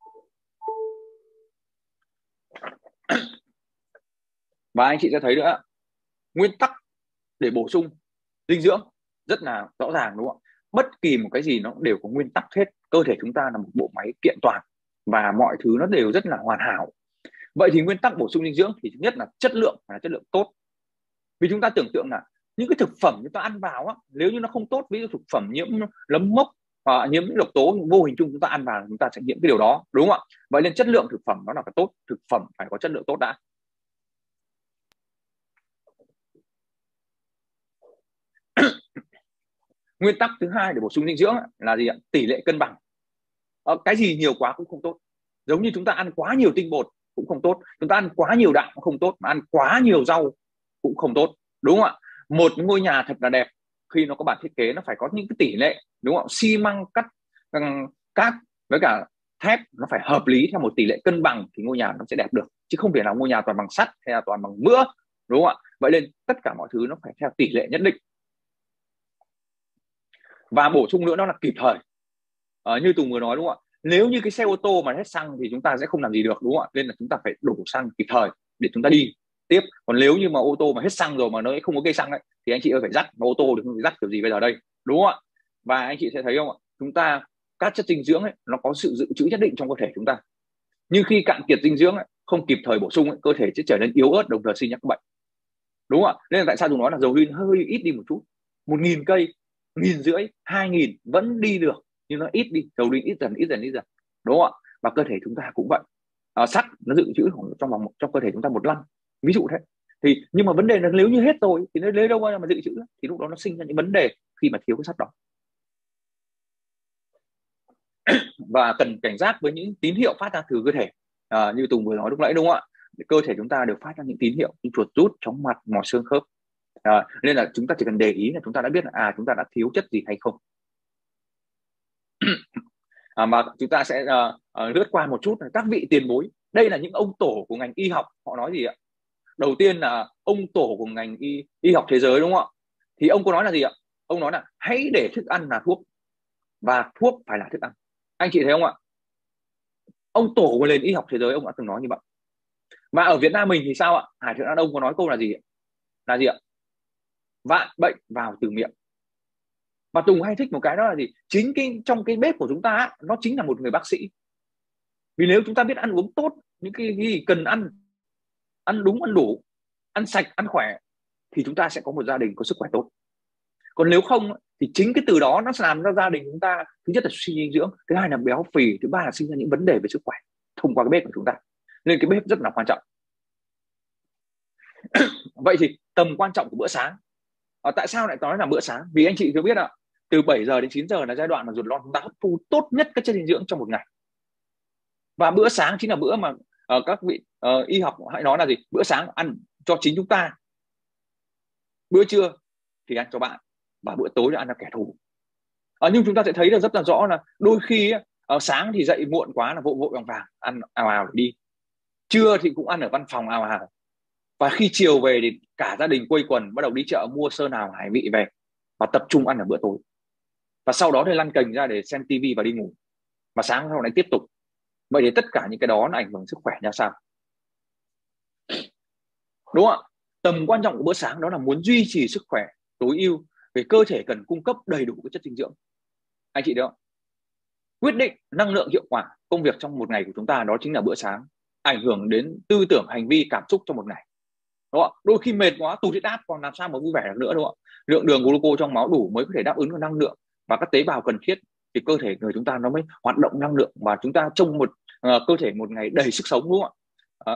Và anh chị sẽ thấy nữa, nguyên tắc để bổ sung dinh dưỡng rất là rõ ràng, đúng không ạ? Bất kỳ một cái gì nó đều có nguyên tắc hết. Cơ thể chúng ta là một bộ máy kiện toàn và mọi thứ nó đều rất là hoàn hảo. Vậy thì nguyên tắc bổ sung dinh dưỡng thì thứ nhất là chất lượng, phải là chất lượng tốt. Vì chúng ta tưởng tượng là những cái thực phẩm chúng ta ăn vào nếu như nó không tốt, ví dụ thực phẩm nhiễm nấm mốc, nhiễm những độc tố vô hình chung chúng ta ăn vào, chúng ta sẽ nhiễm cái điều đó, đúng không ạ? Vậy nên chất lượng thực phẩm nó là phải tốt, thực phẩm phải có chất lượng tốt đã. Nguyên tắc thứ hai để bổ sung dinh dưỡng là gì ạ? Tỷ lệ cân bằng. Cái gì nhiều quá cũng không tốt. Giống như chúng ta ăn quá nhiều tinh bột cũng không tốt, chúng ta ăn quá nhiều đạm cũng không tốt, mà ăn quá nhiều rau cũng không tốt, đúng không ạ? Một ngôi nhà thật là đẹp, khi nó có bản thiết kế nó phải có những cái tỷ lệ, đúng không? Xi măng, cát với cả thép nó phải hợp lý theo một tỷ lệ cân bằng thì ngôi nhà nó sẽ đẹp được, chứ không thể nào ngôi nhà toàn bằng sắt hay là toàn bằng vữa, đúng không ạ? Vậy nên tất cả mọi thứ nó phải theo tỷ lệ nhất định. Và bổ sung nữa đó là kịp thời. Như Tùng vừa nói, đúng không ạ? Nếu như cái xe ô tô mà hết xăng thì chúng ta sẽ không làm gì được, đúng không ạ? Nên là chúng ta phải đổ xăng kịp thời để chúng ta đi. tiếp. Còn nếu như mà ô tô mà hết xăng rồi mà nó không có cây xăng ấy, thì anh chị ơi phải dắt. Mà ô tô thì không phải dắt kiểu gì bây giờ đây, đúng không ạ? Và anh chị sẽ thấy không ạ, chúng ta các chất dinh dưỡng ấy, nó có sự dự trữ nhất định trong cơ thể chúng ta, nhưng khi cạn kiệt dinh dưỡng ấy, không kịp thời bổ sung ấy, cơ thể sẽ trở nên yếu ớt, đồng thời sinh ra các bệnh, đúng không ạ? Nên là tại sao chúng nói là dầu luyện hơi ít đi một chút. 1.000 cây, 1.500, 2.000 vẫn đi được, nhưng nó ít đi, dầu luyện ít dần, đúng không ạ? Và cơ thể chúng ta cũng vậy. Sắt nó dự trữ trong cơ thể chúng ta 1 năm, ví dụ thế. Thì nhưng mà vấn đề là nếu như hết rồi thì nó lấy đâu mà dự trữ, thì lúc đó nó sinh ra những vấn đề khi mà thiếu cái sắt đó. Và cần cảnh giác với những tín hiệu phát ra từ cơ thể, như Tùng vừa nói lúc nãy, đúng không ạ? Cơ thể chúng ta đều phát ra những tín hiệu như chuột rút, chóng mặt, mỏi xương khớp. Nên là chúng ta chỉ cần để ý là chúng ta đã biết là chúng ta đã thiếu chất gì hay không. Mà chúng ta sẽ lướt qua một chút là các vị tiền bối. Đây là những ông tổ của ngành y học, họ nói gì ạ? Đầu tiên là ông tổ của ngành y học thế giới, đúng không ạ? Thì ông có nói là gì ạ? Ông nói là hãy để thức ăn là thuốc và thuốc phải là thức ăn. Anh chị thấy không ạ? Ông tổ của nền y học thế giới ông đã từng nói như vậy. Và ở Việt Nam mình thì sao ạ? Hải Thượng Lãn Ông có nói câu là gì? Là gì ạ? Vạn bệnh vào từ miệng. Và Tùng hay thích một cái đó là gì? Chính trong cái bếp của chúng ta nó chính là một người bác sĩ. Vì nếu chúng ta biết ăn uống tốt, những cái gì cần ăn đúng, ăn đủ, ăn sạch, ăn khỏe, thì chúng ta sẽ có một gia đình có sức khỏe tốt. Còn nếu không thì chính cái từ đó nó sẽ làm cho gia đình chúng ta, thứ nhất là suy dinh dưỡng, thứ hai là béo phì, thứ ba là sinh ra những vấn đề về sức khỏe thông qua cái bếp của chúng ta. Nên cái bếp rất là quan trọng. Vậy thì tầm quan trọng của bữa sáng. Tại sao lại nói là bữa sáng? Vì anh chị có biết ạ, từ 7 giờ đến 9 giờ là giai đoạn mà ruột non chúng ta hấp thu tốt nhất các chất dinh dưỡng trong một ngày. Và bữa sáng chính là bữa mà các vị y học hãy nói là gì? Bữa sáng ăn cho chính chúng ta, bữa trưa thì ăn cho bạn, và bữa tối là ăn cho kẻ thù. Nhưng chúng ta sẽ thấy được rất là rõ là đôi khi sáng thì dậy muộn quá là vội vội vàng ăn ào ào để đi, trưa thì cũng ăn ở văn phòng ào ào, và khi chiều về thì cả gia đình quây quần bắt đầu đi chợ mua sơn hào hải vị về và tập trung ăn ở bữa tối, và sau đó thì lăn cành ra để xem tivi và đi ngủ, và sáng sau lại tiếp tục. Vậy thì tất cả những cái đó nó ảnh hưởng sức khỏe ra sao, đúng không ạ? Tầm quan trọng của bữa sáng đó là muốn duy trì sức khỏe tối ưu, về cơ thể cần cung cấp đầy đủ các chất dinh dưỡng. Anh chị đó, quyết định năng lượng hiệu quả công việc trong một ngày của chúng ta đó chính là bữa sáng, ảnh hưởng đến tư tưởng, hành vi, cảm xúc trong một ngày, đúng không? Đôi khi mệt quá, tụt huyết áp, còn làm sao mà vui vẻ được nữa, đúng không? Lượng đường glucose trong máu đủ mới có thể đáp ứng được năng lượng và các tế bào cần thiết, thì cơ thể người chúng ta nó mới hoạt động năng lượng, và chúng ta trông một cơ thể một ngày đầy sức sống, đúng không ạ?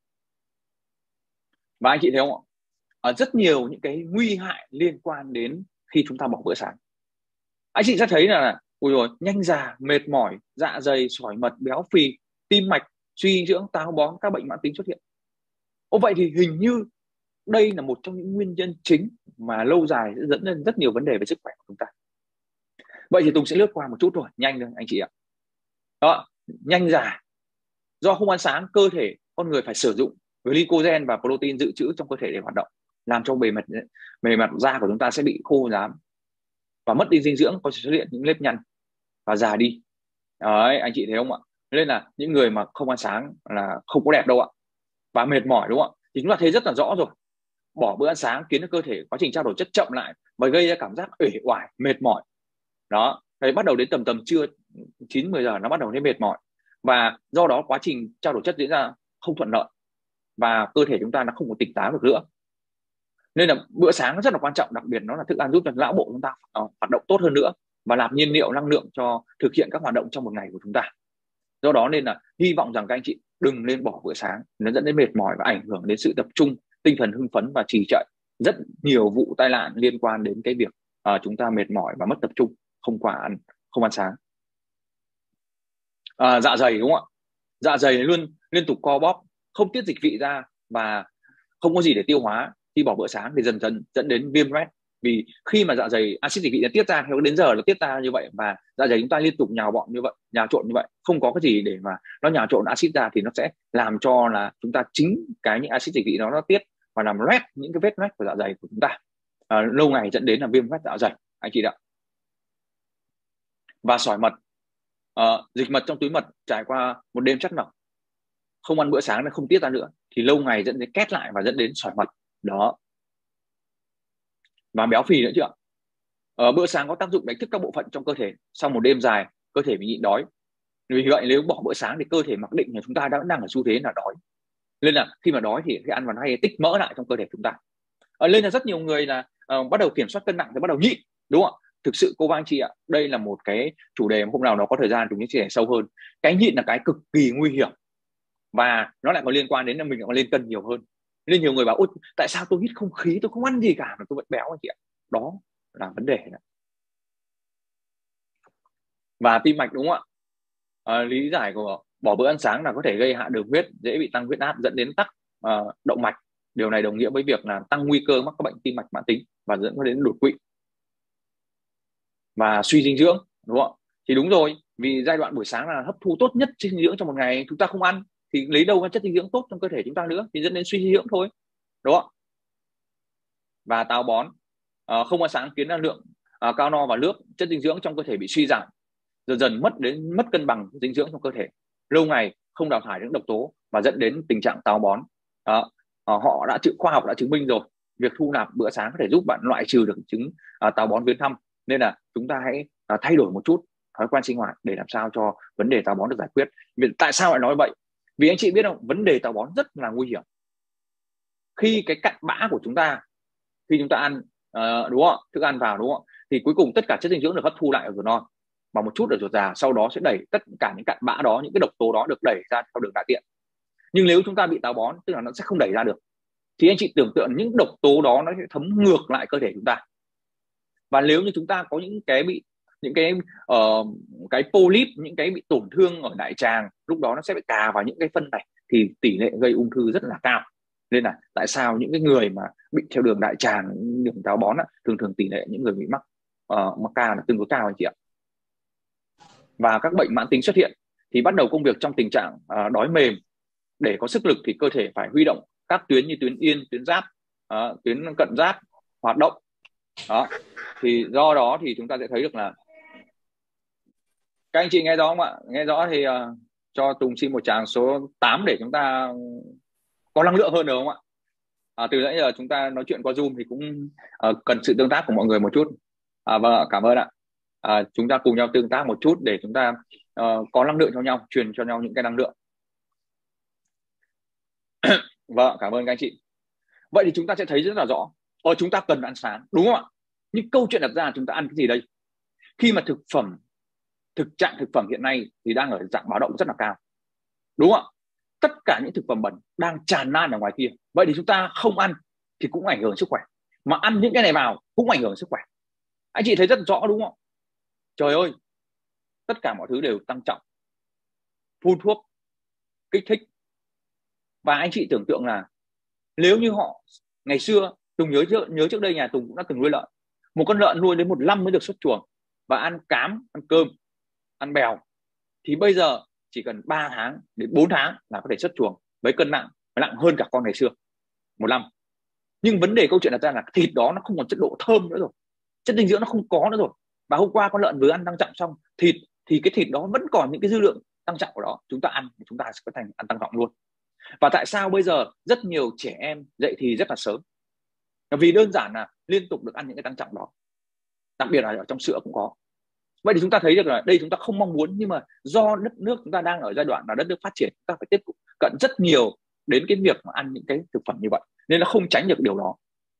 Và anh chị thấy không ạ? Rất nhiều những cái nguy hại liên quan đến khi chúng ta bỏ bữa sáng. Anh chị sẽ thấy là ôi rồi, nhanh già, mệt mỏi, dạ dày, sỏi mật, béo phì, tim mạch, suy dinh dưỡng, táo bón, các bệnh mãn tính xuất hiện. Vậy thì hình như đây là một trong những nguyên nhân chính mà lâu dài sẽ dẫn đến rất nhiều vấn đề về sức khỏe của chúng ta. Vậy thì Tùng sẽ lướt qua một chút thôi, nhanh thôi anh chị ạ. Đó, nhanh già. Do không ăn sáng, cơ thể con người phải sử dụng glycogen và protein dự trữ trong cơ thể để hoạt động, làm cho bề mặt da của chúng ta sẽ bị khô rám và mất đi dinh dưỡng, có thể xuất hiện những nếp nhăn và già đi. Đấy, anh chị thấy không ạ? Nên là những người mà không ăn sáng là không có đẹp đâu ạ, và mệt mỏi, đúng không ạ? Thì chúng ta thấy rất là rõ rồi. Bỏ bữa ăn sáng khiến cho cơ thể quá trình trao đổi chất chậm lại và gây ra cảm giác uể oải, mệt mỏi. Đó, đấy, bắt đầu đến tầm trưa 9-10 giờ nó bắt đầu thấy mệt mỏi, và do đó quá trình trao đổi chất diễn ra không thuận lợi và cơ thể chúng ta nó không có tỉnh táo được nữa. Nên là bữa sáng nó rất là quan trọng, đặc biệt nó là thức ăn giúp cho não bộ chúng ta hoạt động tốt hơn nữa và nạp nhiên liệu năng lượng cho thực hiện các hoạt động trong một ngày của chúng ta. Do đó nên là hy vọng rằng các anh chị đừng nên bỏ bữa sáng, nó dẫn đến mệt mỏi và ảnh hưởng đến sự tập trung, tinh thần hưng phấn và trì trệ. Rất nhiều vụ tai nạn liên quan đến cái việc chúng ta mệt mỏi và mất tập trung không ăn sáng. Dạ dày, đúng không ạ? Dạ dày luôn liên tục co bóp, không tiết dịch vị ra và không có gì để tiêu hóa. Khi bỏ bữa sáng thì dần dần dẫn đến viêm loét, vì khi mà dạ dày axit dịch vị nó tiết ra theo đến giờ nó tiết ra như vậy, và dạ dày chúng ta liên tục nhào trộn như vậy, không có cái gì để mà nó nhào trộn axit ra, thì nó sẽ làm cho là chúng ta chính những axit dịch vị nó tiết và làm loét những cái vết loét của dạ dày của chúng ta, lâu ngày dẫn đến là viêm loét dạ dày anh chị ạ. Và sỏi mật, dịch mật trong túi mật trải qua một đêm chất nọc, không ăn bữa sáng nó không tiết ra nữa thì lâu ngày dẫn đến két lại và dẫn đến sỏi mật đó, và béo phì nữa chứ ạ. Bữa sáng có tác dụng đánh thức các bộ phận trong cơ thể. Sau một đêm dài cơ thể bị nhịn đói, vì vậy nếu bỏ bữa sáng thì cơ thể mặc định là chúng ta đang ở xu thế là đói, nên là khi mà đói thì cái ăn vào hay tích mỡ lại trong cơ thể chúng ta. Nên là rất nhiều người là bắt đầu kiểm soát cân nặng thì bắt đầu nhịn, đúng không ạ? Thực sự cô bác anh chị ạ, đây là một cái chủ đề mà hôm nào nó có thời gian chúng ta chia sẻ sâu hơn. Cái nhịn là cái cực kỳ nguy hiểm, và nó lại có liên quan đến là mình còn lên cân nhiều hơn. Nên nhiều người bảo ôi tại sao tôi hít không khí, tôi không ăn gì cả mà tôi vẫn béo anh chị ạ. Đó là vấn đề đó. Và tim mạch, đúng không ạ? Lý giải của bỏ bữa ăn sáng là có thể gây hạ đường huyết, dễ bị tăng huyết áp, dẫn đến tắc động mạch. Điều này đồng nghĩa với việc là tăng nguy cơ mắc các bệnh tim mạch mãn tính và dẫn đến đột quỵ và suy dinh dưỡng, đúng không ạ? Thì đúng rồi, vì giai đoạn buổi sáng là hấp thu tốt nhất dinh dưỡng trong một ngày, chúng ta không ăn thì lấy đâu ra chất dinh dưỡng tốt trong cơ thể chúng ta nữa, thì dẫn đến suy dinh dưỡng thôi, đúng không? Và táo bón, không ăn sáng khiến năng lượng cao no và nước, chất dinh dưỡng trong cơ thể bị suy giảm, dần dần mất cân bằng dinh dưỡng trong cơ thể, lâu ngày không đào thải những độc tố và dẫn đến tình trạng táo bón. Khoa học đã chứng minh rồi, việc thu nạp bữa sáng có thể giúp bạn loại trừ được chứng táo bón viêm thăm. Nên là chúng ta hãy thay đổi một chút thói quen sinh hoạt để làm sao cho vấn đề táo bón được giải quyết. Tại sao lại nói vậy? Vì anh chị biết không, vấn đề táo bón rất là nguy hiểm. Khi cái cặn bã của chúng ta, khi chúng ta ăn đúng không, thức ăn vào, đúng không, thì cuối cùng tất cả chất dinh dưỡng được hấp thu lại ở ruột non và một chút ở ruột già, sau đó sẽ đẩy tất cả những cặn bã đó, những cái độc tố đó được đẩy ra theo đường đại tiện. Nhưng nếu chúng ta bị táo bón, tức là nó sẽ không đẩy ra được, thì anh chị tưởng tượng những độc tố đó nó sẽ thấm ngược lại cơ thể chúng ta. Và nếu như chúng ta có những cái polyp, những cái bị tổn thương ở đại tràng, lúc đó nó sẽ bị cà vào những cái phân này, thì tỷ lệ gây ung thư rất là cao. Nên là tại sao những cái người mà bị theo đường đại tràng, đường táo bón thường tỷ lệ những người bị mắc ca là tương đối cao anh chị ạ. Và các bệnh mãn tính xuất hiện thì bắt đầu công việc trong tình trạng đói mềm. Để có sức lực thì cơ thể phải huy động các tuyến như tuyến yên, tuyến giáp, tuyến cận giáp hoạt động đó. Thì do đó thì chúng ta sẽ thấy được là, các anh chị nghe rõ không ạ? Nghe rõ thì cho Tùng xin một tràng số 8 để chúng ta có năng lượng hơn, được không ạ? Từ nãy giờ chúng ta nói chuyện qua Zoom thì cũng cần sự tương tác của mọi người một chút. Vâng ạ, cảm ơn ạ. Chúng ta cùng nhau tương tác một chút để chúng ta có năng lượng cho nhau, truyền cho nhau những cái năng lượng. Vâng, cảm ơn các anh chị. Vậy thì chúng ta sẽ thấy rất là rõ, chúng ta cần ăn sáng, đúng không ạ? Nhưng câu chuyện đặt ra là chúng ta ăn cái gì đây? Khi mà thực trạng thực phẩm hiện nay thì đang ở dạng báo động rất là cao, đúng không ạ? Tất cả những thực phẩm bẩn đang tràn lan ở ngoài kia. Vậy thì chúng ta không ăn thì cũng ảnh hưởng đến sức khỏe, mà ăn những cái này vào cũng ảnh hưởng đến sức khỏe. Anh chị thấy rất rõ, đúng không? Trời ơi, tất cả mọi thứ đều tăng trọng, phun thuốc, kích thích. Và anh chị tưởng tượng là nếu như họ ngày xưa, Tùng nhớ trước đây nhà Tùng cũng đã từng nuôi lợn. Một con lợn nuôi đến 1 năm mới được xuất chuồng và ăn cám, ăn cơm, ăn bèo. Thì bây giờ chỉ cần 3 tháng đến 4 tháng là có thể xuất chuồng với cân nặng nặng hơn cả con ngày xưa 1 năm. Nhưng vấn đề câu chuyện đặt ra là thịt đó nó không còn chất độ thơm nữa rồi, chất dinh dưỡng nó không có nữa rồi. Và hôm qua con lợn vừa ăn tăng trọng xong thịt, thì cái thịt đó vẫn còn những cái dư lượng tăng trọng của đó, chúng ta ăn thì chúng ta sẽ có thành ăn tăng trọng luôn. Và tại sao bây giờ rất nhiều trẻ em dậy thì rất là sớm? Vì đơn giản là liên tục được ăn những cái tăng trọng đó, đặc biệt là ở trong sữa cũng có. Vậy thì chúng ta thấy được là đây chúng ta không mong muốn, nhưng mà do đất nước chúng ta đang ở giai đoạn là đất nước phát triển, chúng ta phải tiếp cận rất nhiều đến cái việc mà ăn những cái thực phẩm như vậy, nên nó không tránh được điều đó.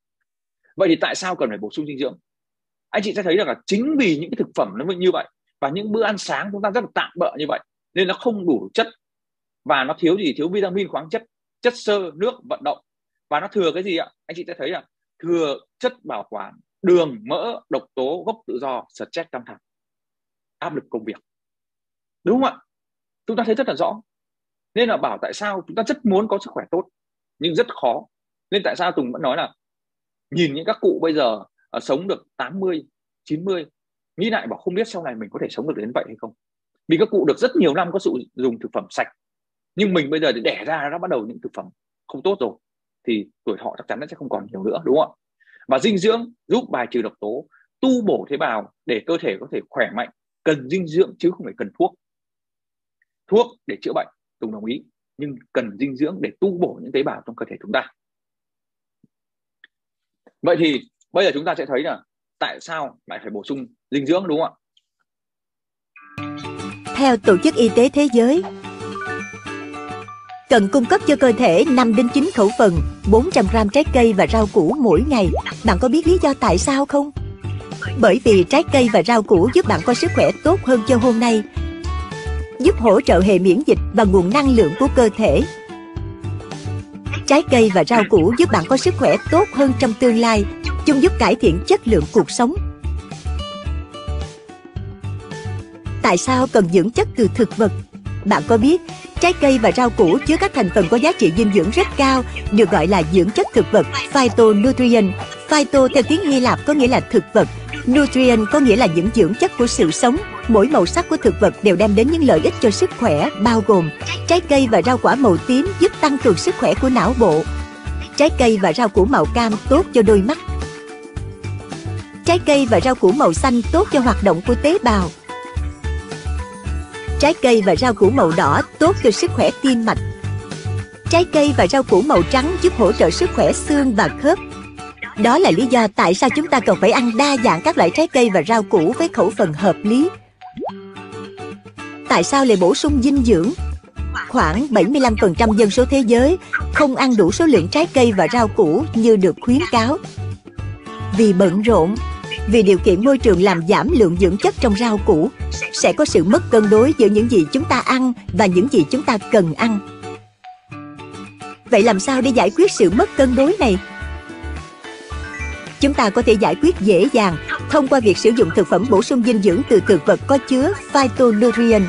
Vậy thì tại sao cần phải bổ sung dinh dưỡng? Anh chị sẽ thấy được là chính vì những cái thực phẩm nó như vậy và những bữa ăn sáng chúng ta rất là tạm bợ như vậy, nên nó không đủ chất và nó thiếu gì? Thiếu vitamin, khoáng chất, chất xơ, nước, vận động. Và nó thừa cái gì ạ? Anh chị sẽ thấy là thừa chất bảo quản, đường, mỡ, độc tố, gốc tự do, stress, căng thẳng, áp lực công việc, đúng không ạ? Chúng ta thấy rất là rõ. Nên là bảo tại sao chúng ta rất muốn có sức khỏe tốt nhưng rất khó. Nên tại sao Tùng vẫn nói là nhìn những các cụ bây giờ sống được 80, 90, nghĩ lại bảo không biết sau này mình có thể sống được đến vậy hay không. Vì các cụ được rất nhiều năm có sự dùng thực phẩm sạch, nhưng mình bây giờ thì đẻ ra nó bắt đầu những thực phẩm không tốt rồi, thì tuổi thọ chắc chắn nó sẽ không còn nhiều nữa, đúng không ạ? Và dinh dưỡng giúp bài trừ độc tố, tu bổ tế bào để cơ thể có thể khỏe mạnh, cần dinh dưỡng chứ không phải cần thuốc để chữa bệnh. Tùng đồng ý. nhưng cần dinh dưỡng để tu bổ những tế bào trong cơ thể chúng ta. Vậy thì bây giờ chúng ta sẽ thấy là tại sao lại phải bổ sung dinh dưỡng, đúng không ạ? Theo Tổ chức Y tế Thế giới, cần cung cấp cho cơ thể 5 đến 9 khẩu phần 400 gram trái cây và rau củ mỗi ngày. Bạn có biết lý do tại sao không? Bởi vì trái cây và rau củ giúp bạn có sức khỏe tốt hơn cho hôm nay, giúp hỗ trợ hệ miễn dịch và nguồn năng lượng của cơ thể. Trái cây và rau củ giúp bạn có sức khỏe tốt hơn trong tương lai. Chúng giúp cải thiện chất lượng cuộc sống. Tại sao cần dưỡng chất từ thực vật? Bạn có biết trái cây và rau củ chứa các thành phần có giá trị dinh dưỡng rất cao, được gọi là dưỡng chất thực vật, phytonutrient. Phyto theo tiếng Hy Lạp có nghĩa là thực vật, nutrient có nghĩa là những dưỡng chất của sự sống. Mỗi màu sắc của thực vật đều đem đến những lợi ích cho sức khỏe, bao gồm trái cây và rau quả màu tím giúp tăng cường sức khỏe của não bộ. Trái cây và rau củ màu cam tốt cho đôi mắt. Trái cây và rau củ màu xanh tốt cho hoạt động của tế bào. Trái cây và rau củ màu đỏ tốt cho sức khỏe tim mạch. Trái cây và rau củ màu trắng giúp hỗ trợ sức khỏe xương và khớp. Đó là lý do tại sao chúng ta cần phải ăn đa dạng các loại trái cây và rau củ với khẩu phần hợp lý. Tại sao lại bổ sung dinh dưỡng? Khoảng 75% dân số thế giới không ăn đủ số lượng trái cây và rau củ như được khuyến cáo. Vì bận rộn, vì điều kiện môi trường làm giảm lượng dưỡng chất trong rau củ, sẽ có sự mất cân đối giữa những gì chúng ta ăn và những gì chúng ta cần ăn. Vậy làm sao để giải quyết sự mất cân đối này? Chúng ta có thể giải quyết dễ dàng thông qua việc sử dụng thực phẩm bổ sung dinh dưỡng từ thực vật có chứa phytonutrient.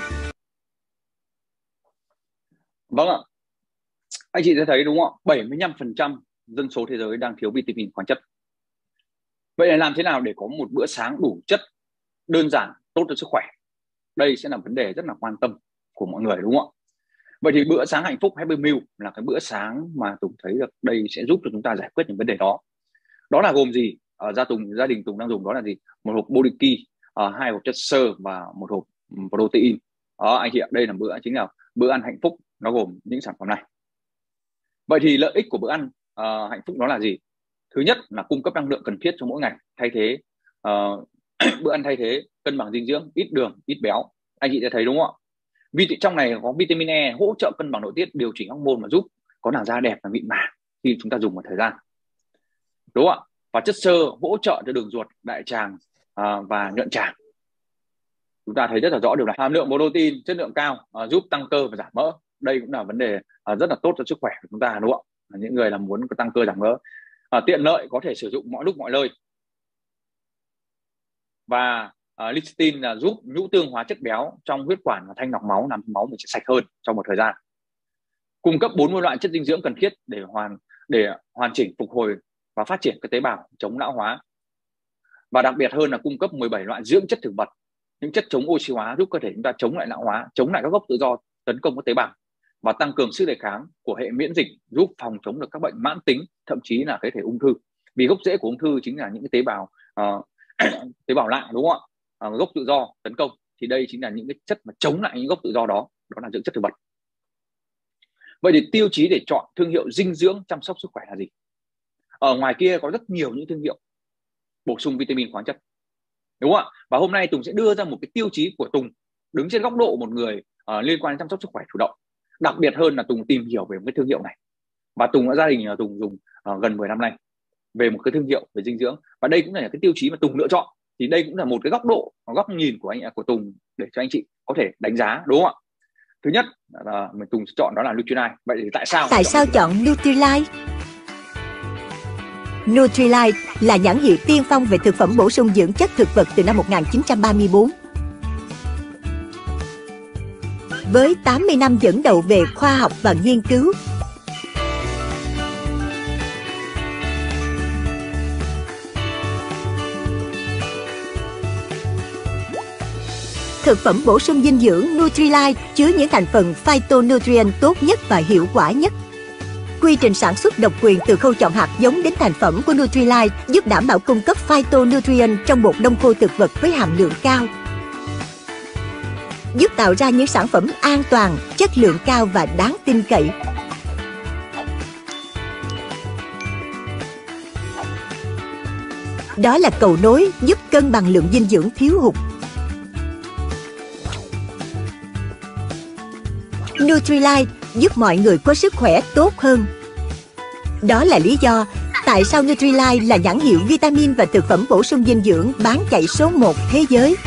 Vâng ạ. Anh chị sẽ thấy đúng không ạ? 75% dân số thế giới đang thiếu vitamin khoáng chất. Vậy là làm thế nào để có một bữa sáng đủ chất, đơn giản, tốt cho sức khỏe? Đây sẽ là vấn đề rất là quan tâm của mọi người, đúng không ạ? Vậy thì bữa sáng hạnh phúc Happy Meal là cái bữa sáng mà Tùng thấy được đây sẽ giúp cho chúng ta giải quyết những vấn đề đó. Đó là gồm gì? Gia đình Tùng đang dùng đó là gì? Một hộp Body Key, 2 hộp chất xơ và một hộp protein. Anh chị ạ, đây là chính là bữa ăn hạnh phúc, nó gồm những sản phẩm này. Vậy thì lợi ích của bữa ăn hạnh phúc đó là gì? Thứ nhất là cung cấp năng lượng cần thiết cho mỗi ngày, thay thế bữa ăn thay thế cân bằng dinh dưỡng, ít đường, ít béo. Anh chị sẽ thấy đúng không ạ? Vì trong này có vitamin E hỗ trợ cân bằng nội tiết, điều chỉnh hormone và giúp có làn da đẹp và mịn màng khi chúng ta dùng một thời gian. Đúng không ạ? Và chất xơ hỗ trợ cho đường ruột, đại tràng và nhuận tràng. Chúng ta thấy rất là rõ điều này. Hàm lượng protein chất lượng cao giúp tăng cơ và giảm mỡ. Đây cũng là vấn đề rất là tốt cho sức khỏe của chúng ta, đúng không ạ? Những người là muốn tăng cơ giảm mỡ. Tiện lợi, có thể sử dụng mọi lúc mọi nơi. Và lecithin là giúp nhũ tương hóa chất béo trong huyết quản và thanh lọc máu, làm cho máu mình sẽ sạch hơn trong một thời gian. Cung cấp 40 loại chất dinh dưỡng cần thiết để hoàn chỉnh, phục hồi và phát triển các tế bào, chống lão hóa. Và đặc biệt hơn là cung cấp 17 loại dưỡng chất thực vật, những chất chống oxy hóa giúp cơ thể chúng ta chống lại lão hóa, chống lại các gốc tự do tấn công các tế bào và tăng cường sức đề kháng của hệ miễn dịch, giúp phòng chống được các bệnh mãn tính, thậm chí là cái thể ung thư. Vì gốc rễ của ung thư chính là những cái tế bào tế bào lạ, đúng không ạ? Gốc tự do tấn công, thì đây chính là những cái chất mà chống lại những gốc tự do đó là dưỡng chất thực vật. Vậy thì tiêu chí để chọn thương hiệu dinh dưỡng chăm sóc sức khỏe là gì? Ở ngoài kia có rất nhiều những thương hiệu bổ sung vitamin khoáng chất, đúng không ạ? Và hôm nay Tùng sẽ đưa ra một cái tiêu chí của Tùng đứng trên góc độ một người liên quan đến chăm sóc sức khỏe chủ động. Đặc biệt hơn là Tùng tìm hiểu về một cái thương hiệu này, và Tùng đã gia đình là Tùng dùng gần 10 năm nay về một cái thương hiệu về dinh dưỡng, và đây cũng là cái tiêu chí mà Tùng lựa chọn. Thì đây cũng là một cái góc nhìn của Tùng để cho anh chị có thể đánh giá, đúng không ạ? Thứ nhất là Tùng chọn đó là Nutrilite. Vậy thì tại sao chọn Nutrilite? Nutrilite là nhãn hiệu tiên phong về thực phẩm bổ sung dưỡng chất thực vật từ năm 1934. Với 80 năm dẫn đầu về khoa học và nghiên cứu, thực phẩm bổ sung dinh dưỡng Nutrilite chứa những thành phần phytonutrient tốt nhất và hiệu quả nhất. Quy trình sản xuất độc quyền từ khâu chọn hạt giống đến thành phẩm của Nutrilite giúp đảm bảo cung cấp phytonutrient trong bột đông khô thực vật với hàm lượng cao. giúp tạo ra những sản phẩm an toàn, chất lượng cao và đáng tin cậy. Đó là cầu nối giúp cân bằng lượng dinh dưỡng thiếu hụt. Nutrilite giúp mọi người có sức khỏe tốt hơn. Đó là lý do tại sao Nutrilite là nhãn hiệu vitamin và thực phẩm bổ sung dinh dưỡng bán chạy số 1 thế giới.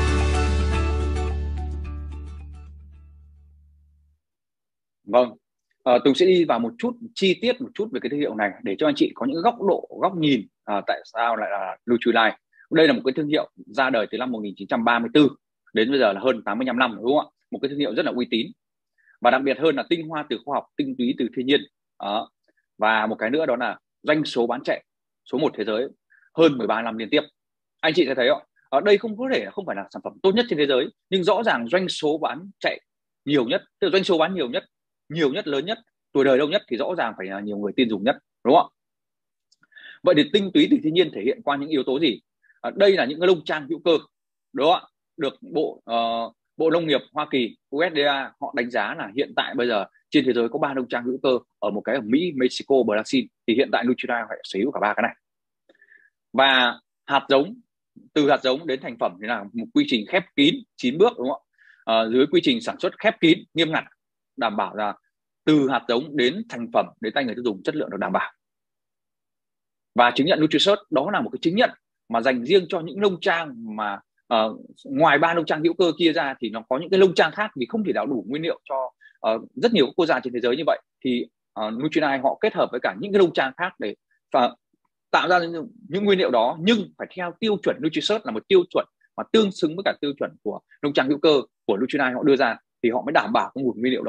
Vâng, Tùng sẽ đi vào một chút chi tiết một chút về cái thương hiệu này để cho anh chị có những góc nhìn tại sao lại là Nutrilite. Đây là một cái thương hiệu ra đời từ năm 1934 đến bây giờ là hơn 85 năm, đúng không ạ? Một cái thương hiệu rất là uy tín, và đặc biệt hơn là tinh hoa từ khoa học, tinh túy từ thiên nhiên. Và một cái nữa đó là doanh số bán chạy số 1 thế giới hơn 13 năm liên tiếp. Anh chị sẽ thấy không? Ở đây không có thể là không phải là sản phẩm tốt nhất trên thế giới, nhưng rõ ràng doanh số bán chạy nhiều nhất, tức là doanh số bán nhiều nhất, lớn nhất, tuổi đời lâu nhất thì rõ ràng phải là nhiều người tin dùng nhất, đúng không? Vậy thì tinh túy từ thiên nhiên thể hiện qua những yếu tố gì? Đây là những cái lông trang hữu cơ, đúng không? Được Bộ Nông nghiệp Hoa Kỳ USDA họ đánh giá là hiện tại bây giờ trên thế giới có 3 nông trang hữu cơ, ở một cái ở Mỹ, Mexico, Brazil, thì hiện tại Nutrilite phải sở hữu cả 3 cái này. Và hạt giống, từ hạt giống đến thành phẩm thì là một quy trình khép kín 9 bước, đúng không ạ? Dưới quy trình sản xuất khép kín nghiêm ngặt, đảm bảo là từ hạt giống đến thành phẩm đến tay người tiêu dùng chất lượng được đảm bảo. Và chứng nhận NutriCert đó là một cái chứng nhận mà dành riêng cho những nông trang mà ngoài 3 nông trang hữu cơ kia ra thì nó có những cái nông trang khác, vì không thể đào đủ nguyên liệu cho rất nhiều quốc gia trên thế giới như vậy, thì Nutrilite họ kết hợp với cả những cái nông trang khác để tạo ra những nguyên liệu đó, nhưng phải theo tiêu chuẩn NutriCert, là một tiêu chuẩn mà tương xứng với cả tiêu chuẩn của nông trang hữu cơ của Nutrilite họ đưa ra, thì họ mới đảm bảo cái nguồn nguyên liệu đó.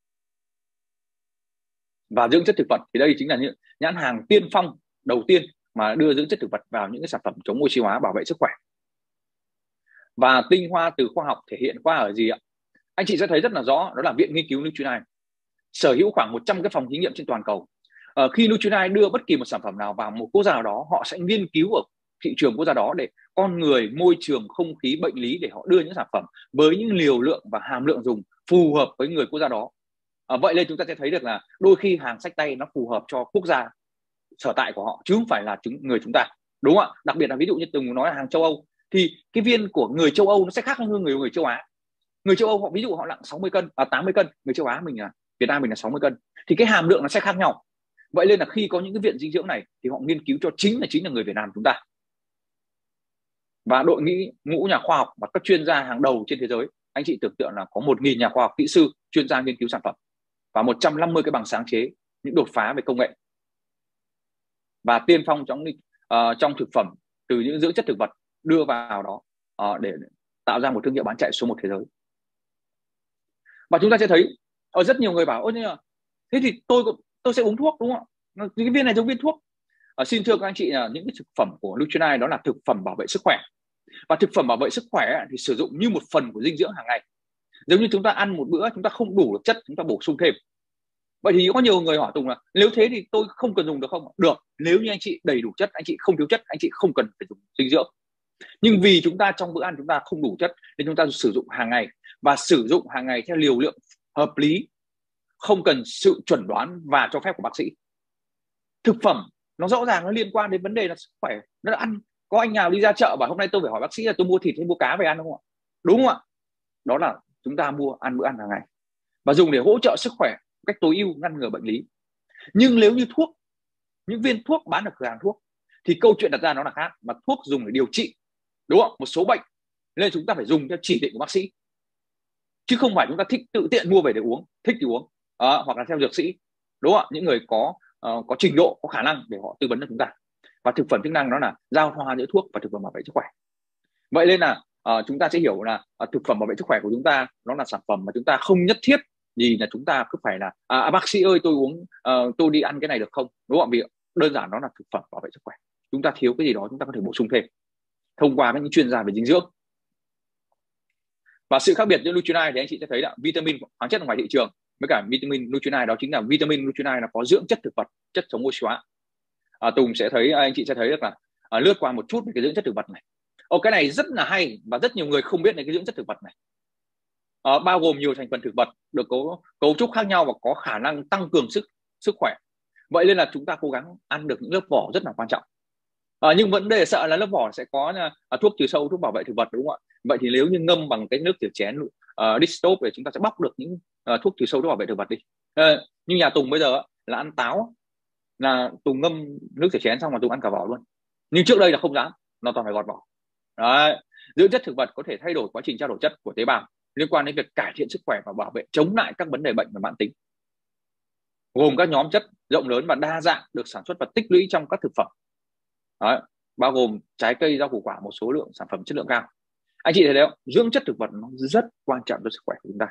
Và dưỡng chất thực vật thì đây chính là những nhãn hàng tiên phong đầu tiên mà đưa dưỡng chất thực vật vào những cái sản phẩm chống oxy hóa, bảo vệ sức khỏe. Và tinh hoa từ khoa học thể hiện qua ở gì ạ? Anh chị sẽ thấy rất là rõ, đó là Viện Nghiên cứu Nutrilite sở hữu khoảng 100 cái phòng thí nghiệm trên toàn cầu. Khi Nutrilite đưa bất kỳ một sản phẩm nào vào một quốc gia nào đó, họ sẽ nghiên cứu ở thị trường quốc gia đó để con người, môi trường, không khí, bệnh lý, để họ đưa những sản phẩm với những liều lượng và hàm lượng dùng phù hợp với người quốc gia đó. Vậy nên chúng ta sẽ thấy được là đôi khi hàng xách tay nó phù hợp cho quốc gia sở tại của họ chứ không phải là người chúng ta, đúng không ạ? Đặc biệt là ví dụ như Tùng nói là hàng châu Âu, thì cái viên của người châu Âu nó sẽ khác hơn người châu Á. Người châu Âu họ ví dụ họ nặng 60 cân, 80 cân, người châu Á mình là Việt Nam mình là 60 cân, thì cái hàm lượng nó sẽ khác nhau. Vậy nên là khi có những cái viện dinh dưỡng này thì họ nghiên cứu cho chính là người Việt Nam chúng ta. Và đội ngũ nhà khoa học và các chuyên gia hàng đầu trên thế giới, anh chị tưởng tượng là có 1.000 nhà khoa học, kỹ sư, chuyên gia nghiên cứu sản phẩm và 150 cái bằng sáng chế, những đột phá về công nghệ và tiên phong trong thực phẩm từ những dưỡng chất thực vật đưa vào đó để tạo ra một thương hiệu bán chạy số 1 thế giới. Và chúng ta sẽ thấy ở rất nhiều người bảo ôi thế thì tôi sẽ uống thuốc, đúng không ạ? Cái viên này giống viên thuốc. Xin thưa các anh chị là những cái thực phẩm của Nutrilite đó là thực phẩm bảo vệ sức khỏe. Và thực phẩm bảo vệ sức khỏe thì sử dụng như một phần của dinh dưỡng hàng ngày. Giống như chúng ta ăn một bữa chúng ta không đủ được chất, chúng ta bổ sung thêm. Vậy thì có nhiều người hỏi Tùng là nếu thế thì tôi không cần dùng được không? Được, nếu như anh chị đầy đủ chất, anh chị không thiếu chất, anh chị không cần phải dùng dinh dưỡng. Nhưng vì chúng ta trong bữa ăn chúng ta không đủ chất nên chúng ta sử dụng hàng ngày, và sử dụng hàng ngày theo liều lượng hợp lý, không cần sự chuẩn đoán và cho phép của bác sĩ. Thực phẩm nó rõ ràng nó liên quan đến vấn đề là sức khỏe. Nó ăn, có anh nào đi ra chợ bảo hôm nay tôi phải hỏi bác sĩ là tôi mua thịt hay mua cá về ăn không ạ? Đúng không ạ? Đó là chúng ta ăn bữa ăn hàng ngày và dùng để hỗ trợ sức khỏe một cách tối ưu, ngăn ngừa bệnh lý. Nhưng nếu như thuốc, những viên thuốc bán ở cửa hàng thuốc thì câu chuyện đặt ra nó là khác, mà thuốc dùng để điều trị, đúng không? Một số bệnh nên chúng ta phải dùng theo chỉ định của bác sĩ, chứ không phải chúng ta thích tự tiện mua về để uống, thích thì uống, hoặc là theo dược sĩ, đúng không? Những người có trình độ, có khả năng để họ tư vấn cho chúng ta. Và thực phẩm chức năng đó là giao thoa giữa thuốc và thực phẩm bảo vệ sức khỏe. Vậy nên là chúng ta sẽ hiểu là thực phẩm bảo vệ sức khỏe của chúng ta nó là sản phẩm mà chúng ta không nhất thiết gì là chúng ta cứ phải là bác sĩ ơi tôi uống tôi đi ăn cái này được không, đúng không? Vì đơn giản nó là thực phẩm bảo vệ sức khỏe, chúng ta thiếu cái gì đó chúng ta có thể bổ sung thêm thông qua những chuyên gia về dinh dưỡng. Và sự khác biệt giữa Nutrilite thì anh chị sẽ thấy là vitamin khoáng chất ở ngoài thị trường với cả vitamin Nutrilite, đó chính là vitamin Nutrilite là có dưỡng chất thực vật, chất chống oxy hóa. Tùng sẽ thấy, anh chị sẽ thấy được là lướt qua một chút về cái dưỡng chất thực vật này. Cái này rất là hay và rất nhiều người không biết đến cái dưỡng chất thực vật này. bao gồm nhiều thành phần thực vật được cấu trúc khác nhau và có khả năng tăng cường sức khỏe. Vậy nên là chúng ta cố gắng ăn được những lớp vỏ rất là quan trọng. Nhưng vấn đề sợ là lớp vỏ sẽ có thuốc trừ sâu, thuốc bảo vệ thực vật, đúng không ạ? Vậy thì nếu như ngâm bằng cái nước tiểu chén dish soap thì chúng ta sẽ bóc được những thuốc trừ sâu, thuốc bảo vệ thực vật đi. Như nhà Tùng bây giờ là ăn táo, là Tùng ngâm nước tiểu chén xong mà Tùng ăn cả vỏ luôn. Nhưng trước đây là không dám, nó toàn phải gọt vỏ. Đấy. Dưỡng chất thực vật có thể thay đổi quá trình trao đổi chất của tế bào liên quan đến việc cải thiện sức khỏe và bảo vệ chống lại các vấn đề bệnh và mãn tính, gồm các nhóm chất rộng lớn và đa dạng được sản xuất và tích lũy trong các thực phẩm. Đấy, bao gồm trái cây, rau củ quả, một số lượng sản phẩm chất lượng cao. Anh chị thấy đấy không? Dưỡng chất thực vật nó rất quan trọng cho sức khỏe của chúng ta.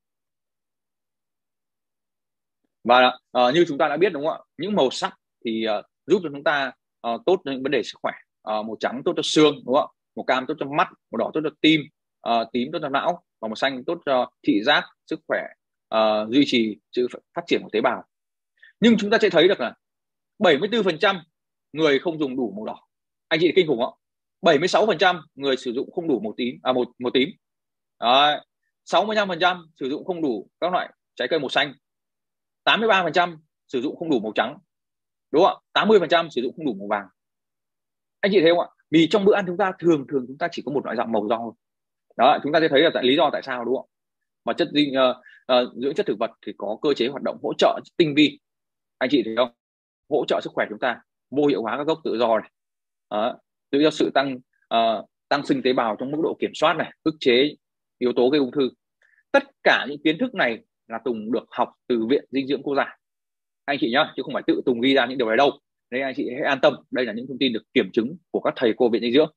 Và như chúng ta đã biết, đúng không ạ? Những màu sắc thì giúp cho chúng ta tốt cho những vấn đề sức khỏe. Màu trắng tốt cho xương, đúng không ạ? Màu cam tốt cho mắt, màu đỏ tốt cho tim, tím tốt cho não, và màu xanh tốt cho thị giác, sức khỏe, duy trì sự phát triển của tế bào. Nhưng chúng ta sẽ thấy được là 74% người không dùng đủ màu đỏ. Anh chị kinh khủng không? 76% người sử dụng không đủ màu tím. Đấy. 65% sử dụng không đủ các loại trái cây màu xanh. 83% sử dụng không đủ màu trắng. Đúng không ạ? 80% sử dụng không đủ màu vàng. Anh chị thấy không ạ? Vì trong bữa ăn chúng ta thường chúng ta chỉ có một loại dạng màu rau. Đó, chúng ta sẽ thấy là lý do tại sao, đúng không? Mà dưỡng chất thực vật thì có cơ chế hoạt động hỗ trợ tinh vi. Anh chị thấy không? Hỗ trợ sức khỏe chúng ta, vô hiệu hóa các gốc tự do này, tự do sự tăng sinh tế bào trong mức độ kiểm soát này, ức chế yếu tố gây ung thư. Tất cả những kiến thức này là Tùng được học từ Viện Dinh dưỡng Quốc gia, anh chị nhá, chứ không phải tự Tùng ghi ra những điều này đâu. Nên anh chị hãy an tâm, đây là những thông tin được kiểm chứng của các thầy cô Viện Dinh dưỡng.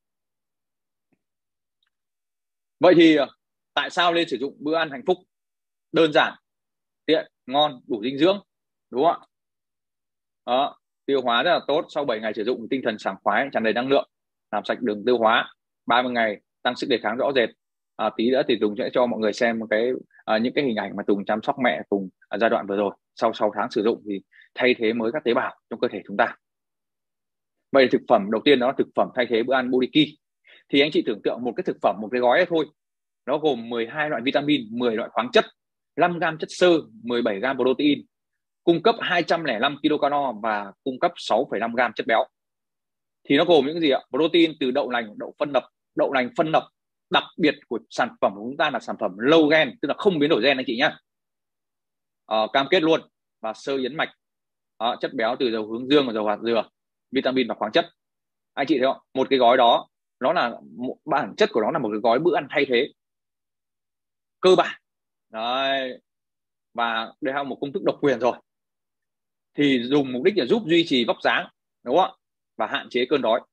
Vậy thì tại sao nên sử dụng bữa ăn hạnh phúc? Đơn giản, tiện, ngon, đủ dinh dưỡng, đúng không ạ? Đó, tiêu hóa rất là tốt, sau 7 ngày sử dụng tinh thần sảng khoái, tràn đầy năng lượng, làm sạch đường tiêu hóa. 30 ngày tăng sức đề kháng rõ rệt. Tí nữa thì Tùng sẽ cho mọi người xem những cái hình ảnh mà Tùng chăm sóc mẹ Tùng ở giai đoạn vừa rồi. Sau 6 tháng sử dụng thì thay thế mới các tế bào trong cơ thể chúng ta. Vậy thực phẩm đầu tiên đó là thực phẩm thay thế bữa ăn Bodiki. Thì anh chị tưởng tượng một cái thực phẩm, một cái gói ấy thôi, nó gồm 12 loại vitamin, 10 loại khoáng chất, 5 gram chất xơ, 17 gram protein, cung cấp 205 kcal và cung cấp 6,5 gram chất béo. Thì nó gồm những gì ạ? Protein từ đậu nành phân lập. Đặc biệt của sản phẩm của chúng ta là sản phẩm low gen, tức là không biến đổi gen anh chị nhé. Cam kết luôn. Và xơ yến mạch, chất béo từ dầu hướng dương và dầu hạt dừa, vitamin và khoáng chất. Anh chị thấy không? Một cái gói đó, nó là bản chất của nó là một cái gói bữa ăn thay thế cơ bản. Đấy. Và đây là một công thức độc quyền rồi. Thì dùng mục đích là giúp duy trì vóc dáng, đúng không ạ? Và hạn chế cơn đói.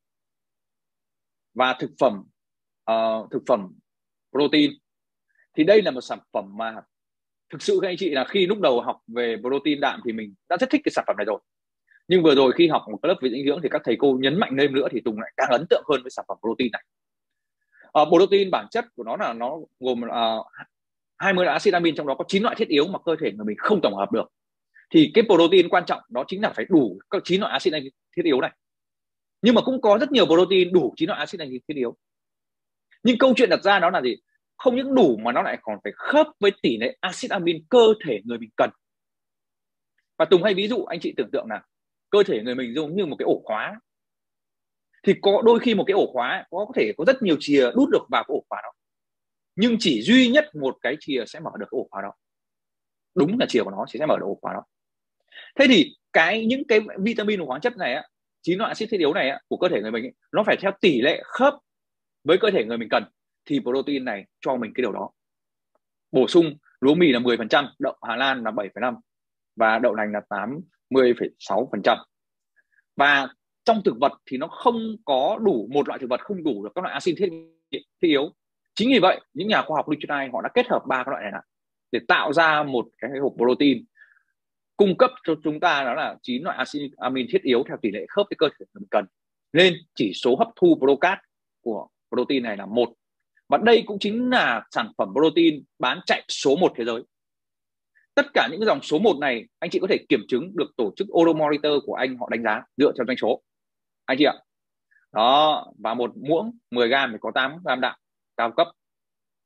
Và thực phẩm protein thì đây là một sản phẩm mà thực sự các anh chị là khi lúc đầu học về protein đạm thì mình đã rất thích cái sản phẩm này rồi. Nhưng vừa rồi khi học một lớp về dinh dưỡng thì các thầy cô nhấn mạnh thêm nữa thì Tùng lại càng ấn tượng hơn với sản phẩm protein này. Protein bản chất của nó là nó gồm 20 loại acid amin, trong đó có 9 loại thiết yếu mà cơ thể người mình không tổng hợp được. Thì cái protein quan trọng đó chính là phải đủ các 9 loại acid amin thiết yếu này. Nhưng mà cũng có rất nhiều protein đủ 9 loại acid amin thiết yếu. Nhưng câu chuyện đặt ra đó là gì? Không những đủ mà nó lại còn phải khớp với tỷ lệ acid amin cơ thể người mình cần. Và Tùng hay ví dụ anh chị tưởng tượng là cơ thể người mình giống như một cái ổ khóa. Thì có đôi khi một cái ổ khóa có thể có rất nhiều chìa đút được vào cái ổ khóa đó, nhưng chỉ duy nhất một cái chìa sẽ mở được cái ổ khóa đó. Đúng là chìa của nó sẽ mở được ổ khóa đó. Thế thì những cái vitamin và khoáng chất này 9 loại axit thiết yếu này của cơ thể người mình nó phải theo tỷ lệ khớp với cơ thể người mình cần. Thì protein này cho mình cái điều đó. Bổ sung lúa mì là 10%, đậu Hà Lan là 7,5% và đậu nành là 80,6%. Và trong thực vật thì nó không có đủ, một loại thực vật không đủ được các loại axit thiết yếu. Chính vì vậy những nhà khoa học nutrition họ đã kết hợp 3 các loại này lại để tạo ra một cái hộp protein cung cấp cho chúng ta, đó là 9 loại acid amin thiết yếu theo tỷ lệ khớp với cơ thể mình cần. Nên chỉ số hấp thu procat của protein này là 1. Và đây cũng chính là sản phẩm protein bán chạy số 1 thế giới. Tất cả những cái dòng số 1 này anh chị có thể kiểm chứng được tổ chức Euromonitor của Anh họ đánh giá dựa theo doanh số. Anh chị ạ. Đó, và một muỗng 10 gram thì có 8 gram đạm cao cấp.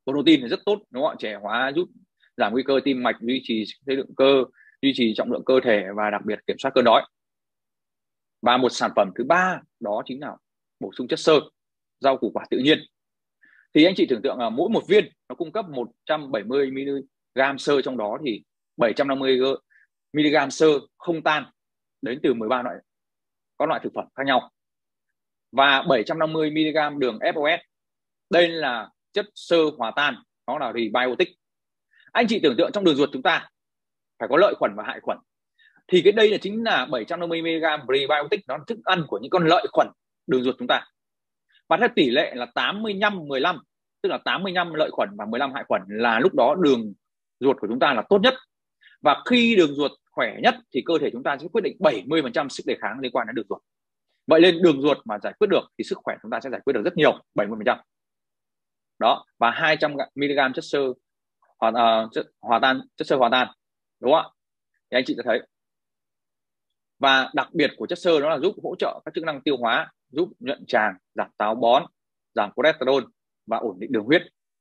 Protein thì rất tốt đúng không ạ? Trẻ hóa, giúp giảm nguy cơ tim mạch, duy trì xây dựng cơ, duy trì trọng lượng cơ thể và đặc biệt kiểm soát cơn đói. Và một sản phẩm thứ ba đó chính là bổ sung chất xơ, rau củ quả tự nhiên. Thì anh chị tưởng tượng là mỗi một viên nó cung cấp 170 mg xơ, trong đó thì 750 mg xơ không tan đến từ 13 các loại thực phẩm khác nhau, và 750 mg đường FOS. Đây là chất xơ hòa tan, nó là prebiotic. Anh chị tưởng tượng trong đường ruột chúng ta phải có lợi khuẩn và hại khuẩn, thì cái đây là chính là 750 mg prebiotic, nó là thức ăn của những con lợi khuẩn đường ruột chúng ta. Và theo tỷ lệ là 85-15, tức là 85 lợi khuẩn và 15 hại khuẩn, là lúc đó đường ruột của chúng ta là tốt nhất. Và khi đường ruột khỏe nhất thì cơ thể chúng ta sẽ quyết định 70% sức đề kháng liên quan đến đường ruột. Vậy nên đường ruột mà giải quyết được thì sức khỏe chúng ta sẽ giải quyết được rất nhiều, 70%. Đó, và 200 mg chất xơ hòa tan, đúng không ạ? Thì anh chị sẽ thấy. Và đặc biệt của chất xơ đó là giúp hỗ trợ các chức năng tiêu hóa, giúp nhuận tràng, giảm táo bón, giảm cholesterol và ổn định đường huyết.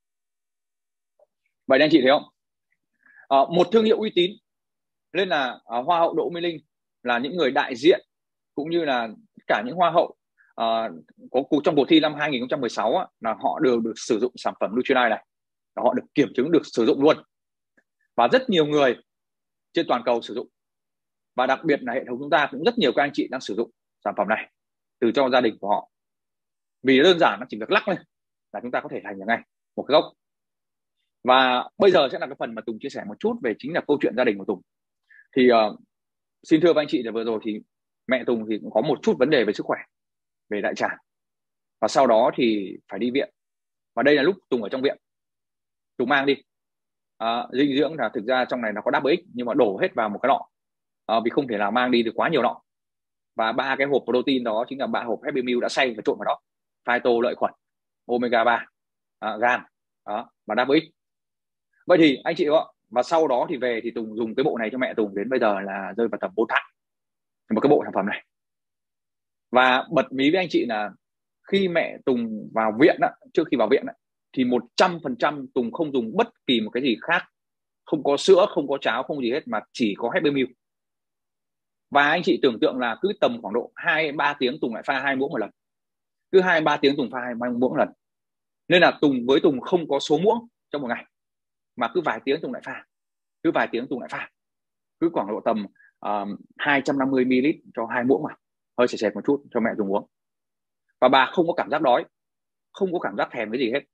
Vậy anh chị thấy không? Một thương hiệu uy tín nên là Hoa hậu Đỗ Mỹ Linh là những người đại diện, cũng như là cả những hoa hậu có trong cuộc thi năm 2016 là họ đều được sử dụng sản phẩm Nutrilite này, họ được kiểm chứng được sử dụng luôn, và rất nhiều người trên toàn cầu sử dụng. Và đặc biệt là hệ thống chúng ta cũng rất nhiều các anh chị đang sử dụng sản phẩm này từ cho gia đình của họ, vì đơn giản nó chỉ việc lắc lên là chúng ta có thể thành được ngay một cái gốc. Và bây giờ sẽ là cái phần mà Tùng chia sẻ một chút về chính là câu chuyện gia đình của Tùng. Thì xin thưa với anh chị là vừa rồi thì mẹ Tùng thì cũng có một chút vấn đề về sức khỏe, về đại tràng, và sau đó thì phải đi viện. Và đây là lúc Tùng ở trong viện, Tùng mang đi dinh dưỡng là thực ra trong này nó có WX nhưng mà đổ hết vào một cái lọ, vì không thể nào mang đi được quá nhiều lọ. Và 3 cái hộp protein đó chính là 3 hộp Happy Meal đã xay và trộn vào đó, phyto lợi khuẩn, omega 3 gan đó, và WX. Vậy thì anh chị ạ, và sau đó thì về thì Tùng dùng cái bộ này cho mẹ Tùng đến bây giờ là rơi vào tầm 4 tháng một cái bộ sản phẩm này. Và bật mí với anh chị là khi mẹ Tùng vào viện trước khi vào viện thì 100% Tùng không dùng bất kỳ một cái gì khác, không có sữa, không có cháo, không gì hết, mà chỉ có Happy Meal. Và anh chị tưởng tượng là cứ tầm khoảng độ 2-3 tiếng Tùng lại pha 2 muỗng một lần, cứ 2-3 tiếng Tùng pha 2 muỗng một lần. Nên là Tùng không có số muỗng trong một ngày, mà cứ vài tiếng Tùng lại pha, cứ vài tiếng Tùng lại pha, cứ khoảng độ tầm 250 ml cho 2 muỗng, mà hơi sệt một chút cho mẹ Tùng uống. Và bà không có cảm giác đói, không có cảm giác thèm cái gì hết.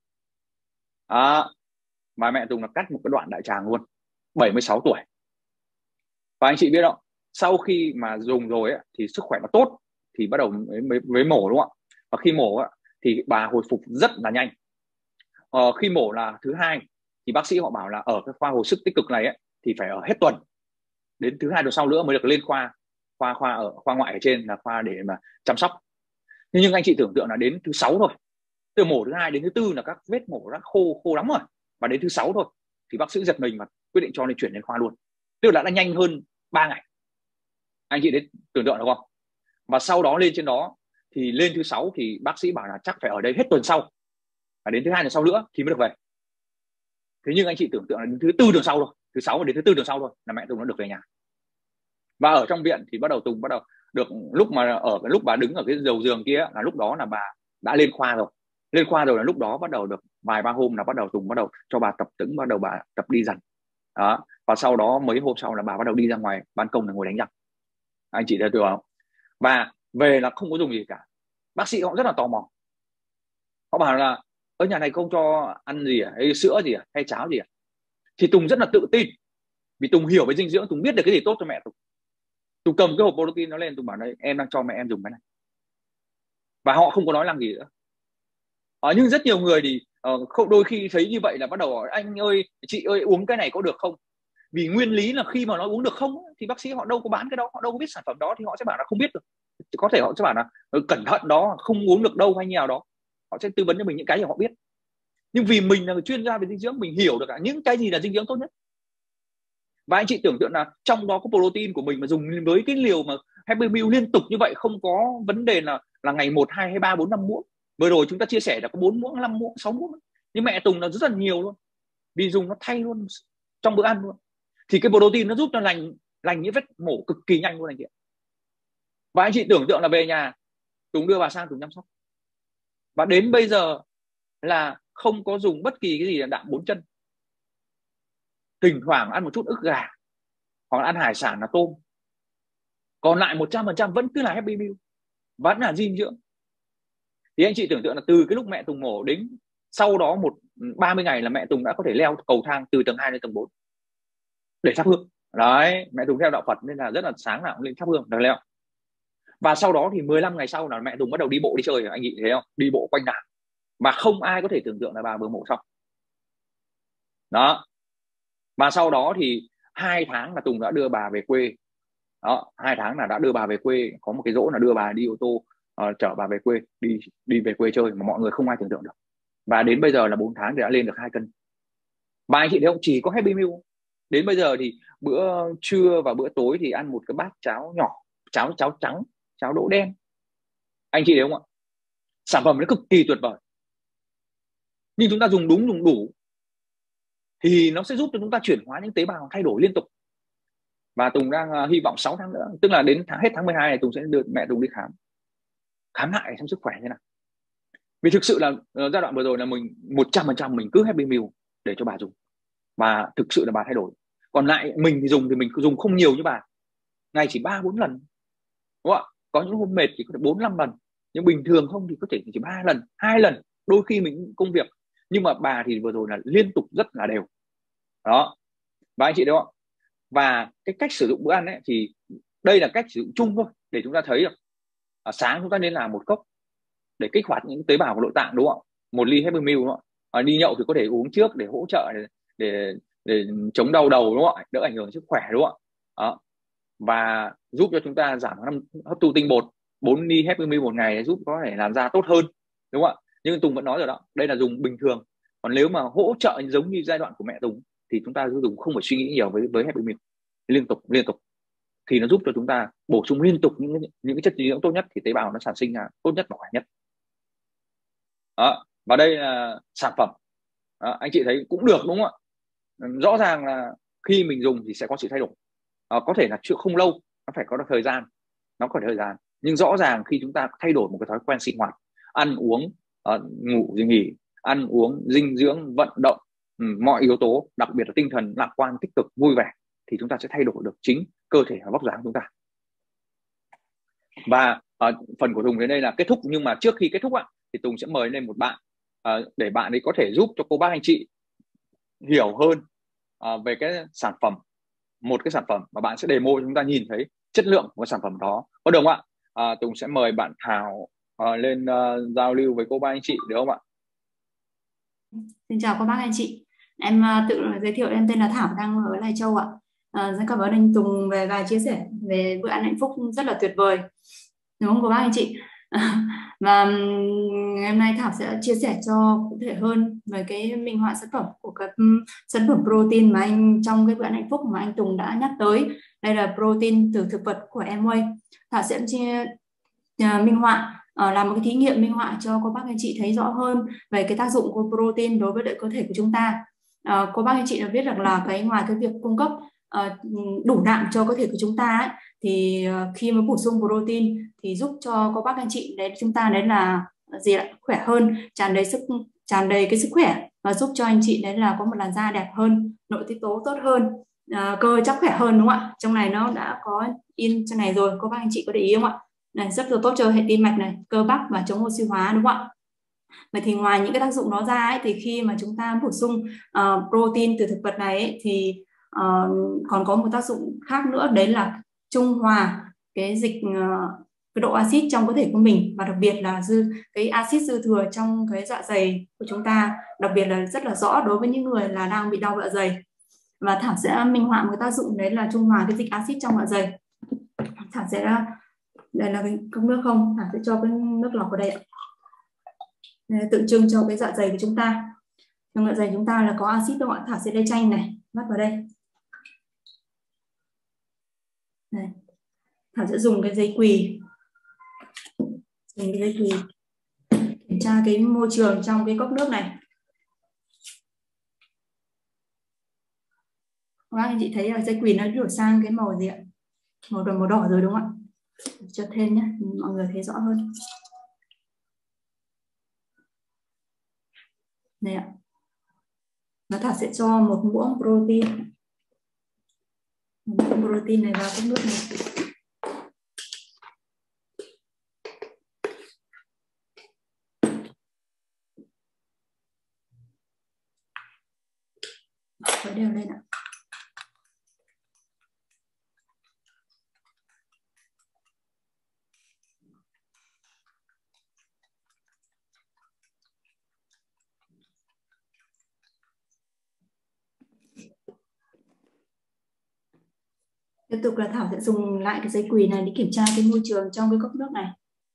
Mà mẹ Tùng là cắt một cái đoạn đại tràng luôn, 76 tuổi. Và anh chị biết không, sau khi mà dùng rồi thì sức khỏe nó tốt thì bắt đầu mới mổ, đúng không ạ? Và khi mổ thì bà hồi phục rất là nhanh. Khi mổ là thứ 2 thì bác sĩ họ bảo là ở cái khoa hồi sức tích cực này thì phải ở hết tuần, đến thứ 2 tuần sau nữa mới được lên khoa ở khoa ngoại ở trên, là khoa để mà chăm sóc. Nhưng anh chị tưởng tượng là đến thứ 6 thôi, từ mổ thứ 2 đến thứ 4 là các vết mổ đã khô lắm rồi, và đến thứ 6 thôi thì bác sĩ giật mình và quyết định cho nên chuyển lên khoa luôn, tức là đã nhanh hơn 3 ngày. Anh chị đến tưởng tượng được không? Và sau đó lên trên đó thì lên thứ 6 thì bác sĩ bảo là chắc phải ở đây hết tuần sau, và đến thứ 2 tuần sau nữa thì mới được về. Thế nhưng anh chị tưởng tượng là đến thứ 4 tuần sau thôi, thứ 6 và đến thứ 4 tuần sau thôi là mẹ Tùng nó được về nhà. Và ở trong viện thì Tùng bắt đầu được, lúc bà đứng ở cái đầu giường kia là lúc đó là bà đã lên khoa rồi. Lên khoa rồi là lúc đó bắt đầu được vài ba hôm là Tùng bắt đầu cho bà tập tĩnh, bắt đầu bà tập đi dần đó. Và sau đó mấy hôm sau là bà bắt đầu đi ra ngoài ban công là ngồi đánh răng. Anh chị thấy được không? Và về là không có dùng gì cả. Bác sĩ họ rất là tò mò, họ bảo là ở nhà này không cho ăn gì hay sữa gì hay cháo gì Thì Tùng rất là tự tin, vì Tùng hiểu về dinh dưỡng, Tùng biết được cái gì tốt cho mẹ Tùng. Tùng cầm cái hộp protein nó lên, Tùng bảo đây em đang cho mẹ em dùng cái này, và họ không có nói làm gì nữa. Nhưng rất nhiều người thì đôi khi thấy như vậy là bắt đầu anh ơi chị ơi uống cái này có được không, vì nguyên lý là khi mà nó uống được không thì bác sĩ họ đâu có bán cái đó, họ đâu có biết sản phẩm đó, thì họ sẽ bảo là không biết được. Có thể họ sẽ bảo là cẩn thận đó, không uống được đâu hay như nào đó, họ sẽ tư vấn cho mình những cái gì họ biết. Nhưng vì mình là người chuyên gia về dinh dưỡng, mình hiểu được những cái gì là dinh dưỡng tốt nhất. Và anh chị tưởng tượng là trong đó có protein của mình mà dùng với cái liều mà Happy Meal liên tục như vậy, không có vấn đề là ngày 1, 2 hay 3, 4, 5 muỗng. Vừa rồi chúng ta chia sẻ là có 4 muỗng, 5 muỗng, 6 muỗng. nhưng mẹ Tùng là rất là nhiều luôn, vì dùng nó thay luôn trong bữa ăn luôn. Thì cái protein nó giúp cho lành những vết mổ cực kỳ nhanh luôn anh chị. Và anh chị tưởng tượng là về nhà Tùng đưa bà sang Tùng chăm sóc, và đến bây giờ là không có dùng bất kỳ cái gì là đạm 4 chân, thỉnh thoảng ăn một chút ức gà hoặc là ăn hải sản là tôm, còn lại 100% vẫn cứ là Happy Meal, vẫn là dinh dưỡng. Thì anh chị tưởng tượng là từ cái lúc mẹ Tùng mổ đến sau đó 30 ngày là mẹ Tùng đã có thể leo cầu thang từ tầng 2 lên tầng 4 để thắp hương. Đấy, mẹ Tùng theo đạo Phật nên là rất là sáng nào cũng lên thắp hương, được leo. Và sau đó thì 15 ngày sau là mẹ Tùng bắt đầu đi bộ đi chơi rồi, anh chị thấy không? Đi bộ quanh đảo mà không ai có thể tưởng tượng là bà vừa mổ xong. Đó. Và sau đó thì 2 tháng là Tùng đã đưa bà về quê. Đó, 2 tháng là đã đưa bà về quê, có một cái dỗ là đưa bà đi ô tô chở bà về quê, đi về quê chơi mà mọi người không ai tưởng tượng được. Và đến bây giờ là 4 tháng thì đã lên được 2 cân. Và anh chị thấy không, chỉ có Happy Meal. Đến bây giờ thì bữa trưa và bữa tối thì ăn một cái bát cháo nhỏ, cháo trắng, cháo đỗ đen. Anh chị thấy không ạ? Sản phẩm nó cực kỳ tuyệt vời. Nhưng chúng ta dùng đúng, dùng đủ thì nó sẽ giúp cho chúng ta chuyển hóa những tế bào thay đổi liên tục. Và Tùng đang hy vọng 6 tháng nữa, tức là đến hết tháng 12 này Tùng sẽ đưa mẹ Tùng đi khám lại xem sức khỏe thế nào. Vì thực sự là giai đoạn vừa rồi là mình 100% mình cứ Happy Meal để cho bà dùng, và thực sự là bà thay đổi. Còn lại mình thì mình dùng không nhiều như bà, ngày chỉ 3-4 lần, đúng không ạ? Có những hôm mệt thì có thể 4-5 lần, nhưng bình thường không thì có thể chỉ 3 lần, 2 lần, đôi khi mình công việc. Nhưng mà bà thì vừa rồi là liên tục rất là đều. Đó. Và anh chị đúng không? Và cái cách sử dụng bữa ăn ấy thì đây là cách sử dụng chung thôi để chúng ta thấy được. Sáng chúng ta nên làm 1 cốc để kích hoạt những tế bào của nội tạng, đúng không? 1 ly Happy Meal, đúng không? Đi nhậu thì có thể uống trước để hỗ trợ để chống đau đầu, đúng không? Đỡ ảnh hưởng sức khỏe, đúng không? Đó. Và giúp cho chúng ta giảm hấp thu tinh bột. 4 ly Happy Meal một ngày giúp có thể làm da tốt hơn, đúng không ạ? Nhưng Tùng vẫn nói rồi đó, đây là dùng bình thường. Còn nếu mà hỗ trợ giống như giai đoạn của mẹ Tùng thì chúng ta dùng không phải suy nghĩ nhiều với Happy Meal, liên tục thì nó giúp cho chúng ta bổ sung liên tục những cái chất dinh dưỡng tốt nhất, thì tế bào nó sản sinh ra tốt nhất và khỏe nhất. Đó. Và đây là sản phẩm. Đó. Anh chị thấy cũng được, đúng không ạ? Rõ ràng là khi mình dùng thì sẽ có sự thay đổi. Có thể là chưa không lâu, nó phải có thời gian, nhưng rõ ràng khi chúng ta thay đổi một cái thói quen sinh hoạt, ăn uống, ngủ nghỉ, ăn uống, dinh dưỡng, vận động, mọi yếu tố, đặc biệt là tinh thần lạc quan, tích cực, vui vẻ, thì chúng ta sẽ thay đổi được chính cơ thể và vóc dáng chúng ta. Và phần của Tùng đến đây là kết thúc, nhưng mà trước khi kết thúc thì Tùng sẽ mời lên một bạn để bạn ấy có thể giúp cho cô bác anh chị hiểu hơn về cái sản phẩm, một cái sản phẩm mà bạn sẽ demo cho chúng ta nhìn thấy chất lượng của sản phẩm đó, có được không ạ? Tùng sẽ mời bạn Thảo lên giao lưu với cô bác anh chị, được không ạ? Xin chào cô bác anh chị, em tự giới thiệu, em tên là Thảo, đang ở Lai Châu ạ. Rất cảm ơn anh Tùng về vài chia sẻ về bữa ăn hạnh phúc rất là tuyệt vời, đúng không cô bác anh chị? Và ngày hôm nay Thảo sẽ chia sẻ cho cụ thể hơn về cái minh họa sản phẩm của các sản phẩm protein mà anh trong cái bữa ăn hạnh phúc mà anh Tùng đã nhắc tới. Đây là protein từ thực vật của Amway. Thảo sẽ minh họa, làm một cái thí nghiệm minh họa cho cô bác anh chị thấy rõ hơn về cái tác dụng của protein đối với cơ thể của chúng ta. Cô bác anh chị đã biết rằng là ngoài cái việc cung cấp đủ đạm cho cơ thể của chúng ta ấy, thì khi mà bổ sung protein thì giúp cho cô bác anh chị đấy, chúng ta đấy là gì ạ, khỏe hơn, tràn đầy cái sức khỏe, và giúp cho anh chị đấy là có một làn da đẹp hơn, nội tiết tố tốt hơn, cơ chắc khỏe hơn, đúng không ạ? Trong này nó đã có in trong này rồi, cô bác anh chị có để ý không ạ? Này, rất là tốt cho hệ tim mạch này, cơ bắp và chống oxy hóa, đúng không ạ? Vậy thì ngoài những cái tác dụng đó ra ấy, thì khi mà chúng ta bổ sung protein từ thực vật này ấy, thì còn có một tác dụng khác nữa, đấy là trung hòa cái dịch cái độ axit trong cơ thể của mình, và đặc biệt là cái axit dư thừa trong cái dạ dày của chúng ta, đặc biệt là rất là rõ đối với những người là đang bị đau dạ dày. Và Thảo sẽ minh họa một cái tác dụng đấy là trung hòa cái dịch axit trong dạ dày. Thảo sẽ đây là cái cốc nước không, Thảo sẽ cho cái nước lọc vào đây ạ. Đây, tượng trưng cho cái dạ dày của chúng ta. Trong dạ dày chúng ta là có axit, đúng không ạ? Thảo sẽ lấy chanh này vắt vào đây. Này. Thảo sẽ dùng cái giấy quỳ, kiểm tra cái môi trường trong cái cốc nước này. Các bác anh chị thấy dây quỳ nó đổi sang cái màu gì ạ? Màu đỏ rồi đúng không ạ? Cho thêm nhé, mọi người thấy rõ hơn. Này ạ. Nó Thảo sẽ cho một muỗng protein. Một muỗng protein này vào cốc nước này. Khuấy đều lên ạ. Tiếp tục là Thảo sẽ dùng lại cái dây quỳ này để kiểm tra cái môi trường trong cái cốc nước này.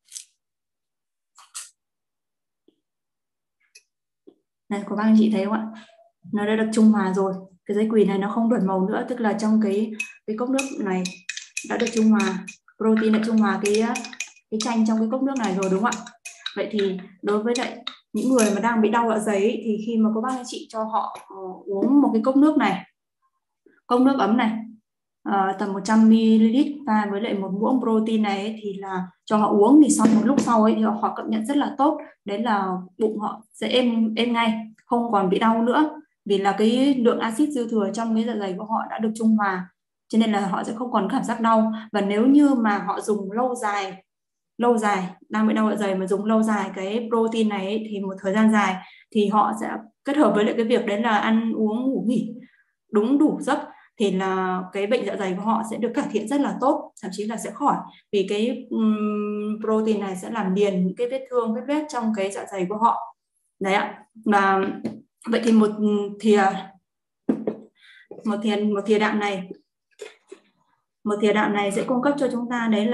Này, có bác anh chị thấy không ạ? Nó đã được trung hòa rồi. Cái dây quỳ này nó không đổi màu nữa, tức là trong cái cốc nước này đã được trung hòa, protein đã trung hòa cái chanh trong cái cốc nước này rồi đúng không ạ? Vậy thì đối với lại những người mà đang bị đau dạ dày ấy, thì khi mà có bác anh chị cho họ uống một cái cốc nước này, cốc nước ấm này, tầm 100 ml pha với lại một muỗng protein này ấy, thì là cho họ uống, thì sau một lúc sau ấy thì họ cảm nhận rất là tốt, đấy là bụng họ sẽ êm ngay, không còn bị đau nữa, vì là cái lượng axit dư thừa trong cái dạ dày của họ đã được trung hòa, cho nên là họ sẽ không còn cảm giác đau. Và nếu như mà họ dùng lâu dài đang bị đau dạ dày mà dùng lâu dài cái protein này ấy, thì một thời gian dài thì họ sẽ kết hợp với lại cái việc đấy là ăn uống ngủ nghỉ đúng đủ giấc, thì là cái bệnh dạ dày của họ sẽ được cải thiện rất là tốt, thậm chí là sẽ khỏi, vì cái protein này sẽ làm liền những cái vết thương, vết loét trong cái dạ dày của họ. Đấy ạ. Và vậy thì một thìa đạm này sẽ cung cấp cho chúng ta đấy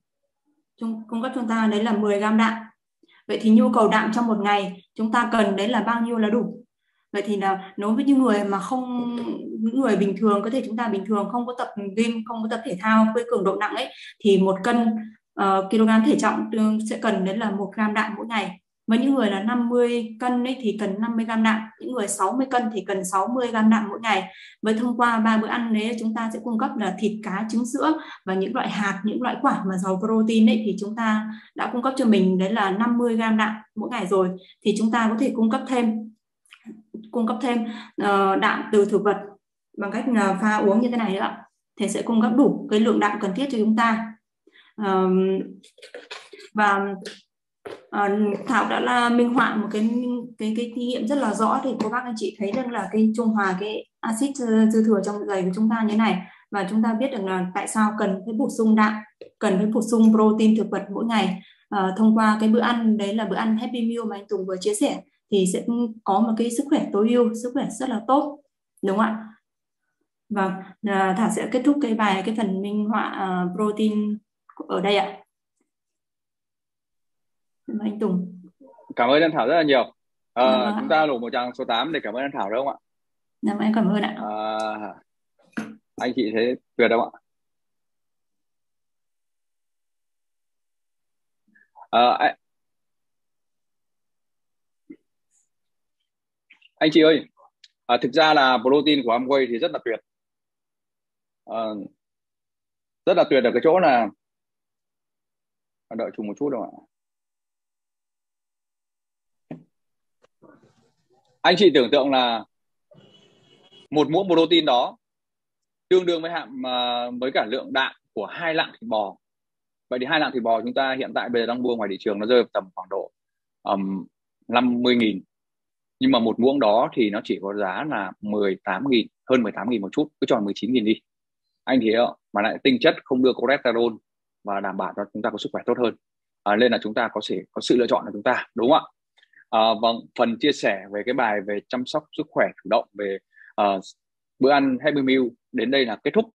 là 10 gram đạm. Vậy thì nhu cầu đạm trong một ngày chúng ta cần đấy là bao nhiêu là đủ? Vậy thì là đối với những người mà những người bình thường, có thể chúng ta bình thường không có tập gym, không có tập thể thao với cường độ nặng ấy, thì 1 cân kg thể trọng sẽ cần đến là 1 gram đạm mỗi ngày. Với những người là 50 cân ấy thì cần 50 gram đạm, những người 60 cân thì cần 60 gram đạm mỗi ngày. Với thông qua 3 bữa ăn đấy chúng ta sẽ cung cấp là thịt, cá, trứng, sữa và những loại hạt, những loại quả mà giàu protein ấy, thì chúng ta đã cung cấp cho mình đấy là 50 gram đạm mỗi ngày rồi. Thì chúng ta có thể cung cấp thêm đạm từ thực vật bằng cách pha uống như thế này nữa ạ, thì sẽ cung cấp đủ cái lượng đạm cần thiết cho chúng ta. Và Thảo đã minh họa một cái thí nghiệm rất là rõ, thì cô bác anh chị thấy rằng là cái trung hòa cái axit dư thừa trong dạ dày của chúng ta như thế này, và chúng ta biết được là tại sao cần phải bổ sung đạm, cần phải bổ sung protein thực vật mỗi ngày thông qua cái bữa ăn đấy là bữa ăn Happy Meal mà anh Tùng vừa chia sẻ, thì sẽ có một cái sức khỏe tối ưu, sức khỏe rất là tốt, đúng không ạ? Và Thảo sẽ kết thúc cái phần minh họa protein ở đây ạ. Anh Tùng. Cảm ơn anh Thảo rất là nhiều. Chúng ta đổ một tràng số 8 để cảm ơn anh Thảo đúng không ạ? Dạ, em cảm ơn ạ. Anh chị thấy tuyệt không ạ? Anh chị ơi, thực ra là protein của Amway thì rất là tuyệt. Rất là tuyệt ở cái chỗ là đợi chung một chút đâu ạ. Anh chị tưởng tượng là một muỗng protein đó tương đương với cả lượng đạm của 2 lạng thịt bò. Vậy thì 2 lạng thịt bò chúng ta hiện tại bây giờ đang mua ngoài thị trường nó rơi tầm khoảng độ 50.000. Nhưng mà một muỗng đó thì nó chỉ có giá là 18.000, hơn 18.000 một chút, cứ cho 19.000 đi. Anh thấy không? Mà lại tinh chất, không đưa cholesterol và đảm bảo cho chúng ta có sức khỏe tốt hơn. Nên là chúng ta có sự lựa chọn của chúng ta, đúng không ạ? Vâng, phần chia sẻ về cái bài về chăm sóc sức khỏe chủ động về bữa ăn Happy Meal đến đây là kết thúc.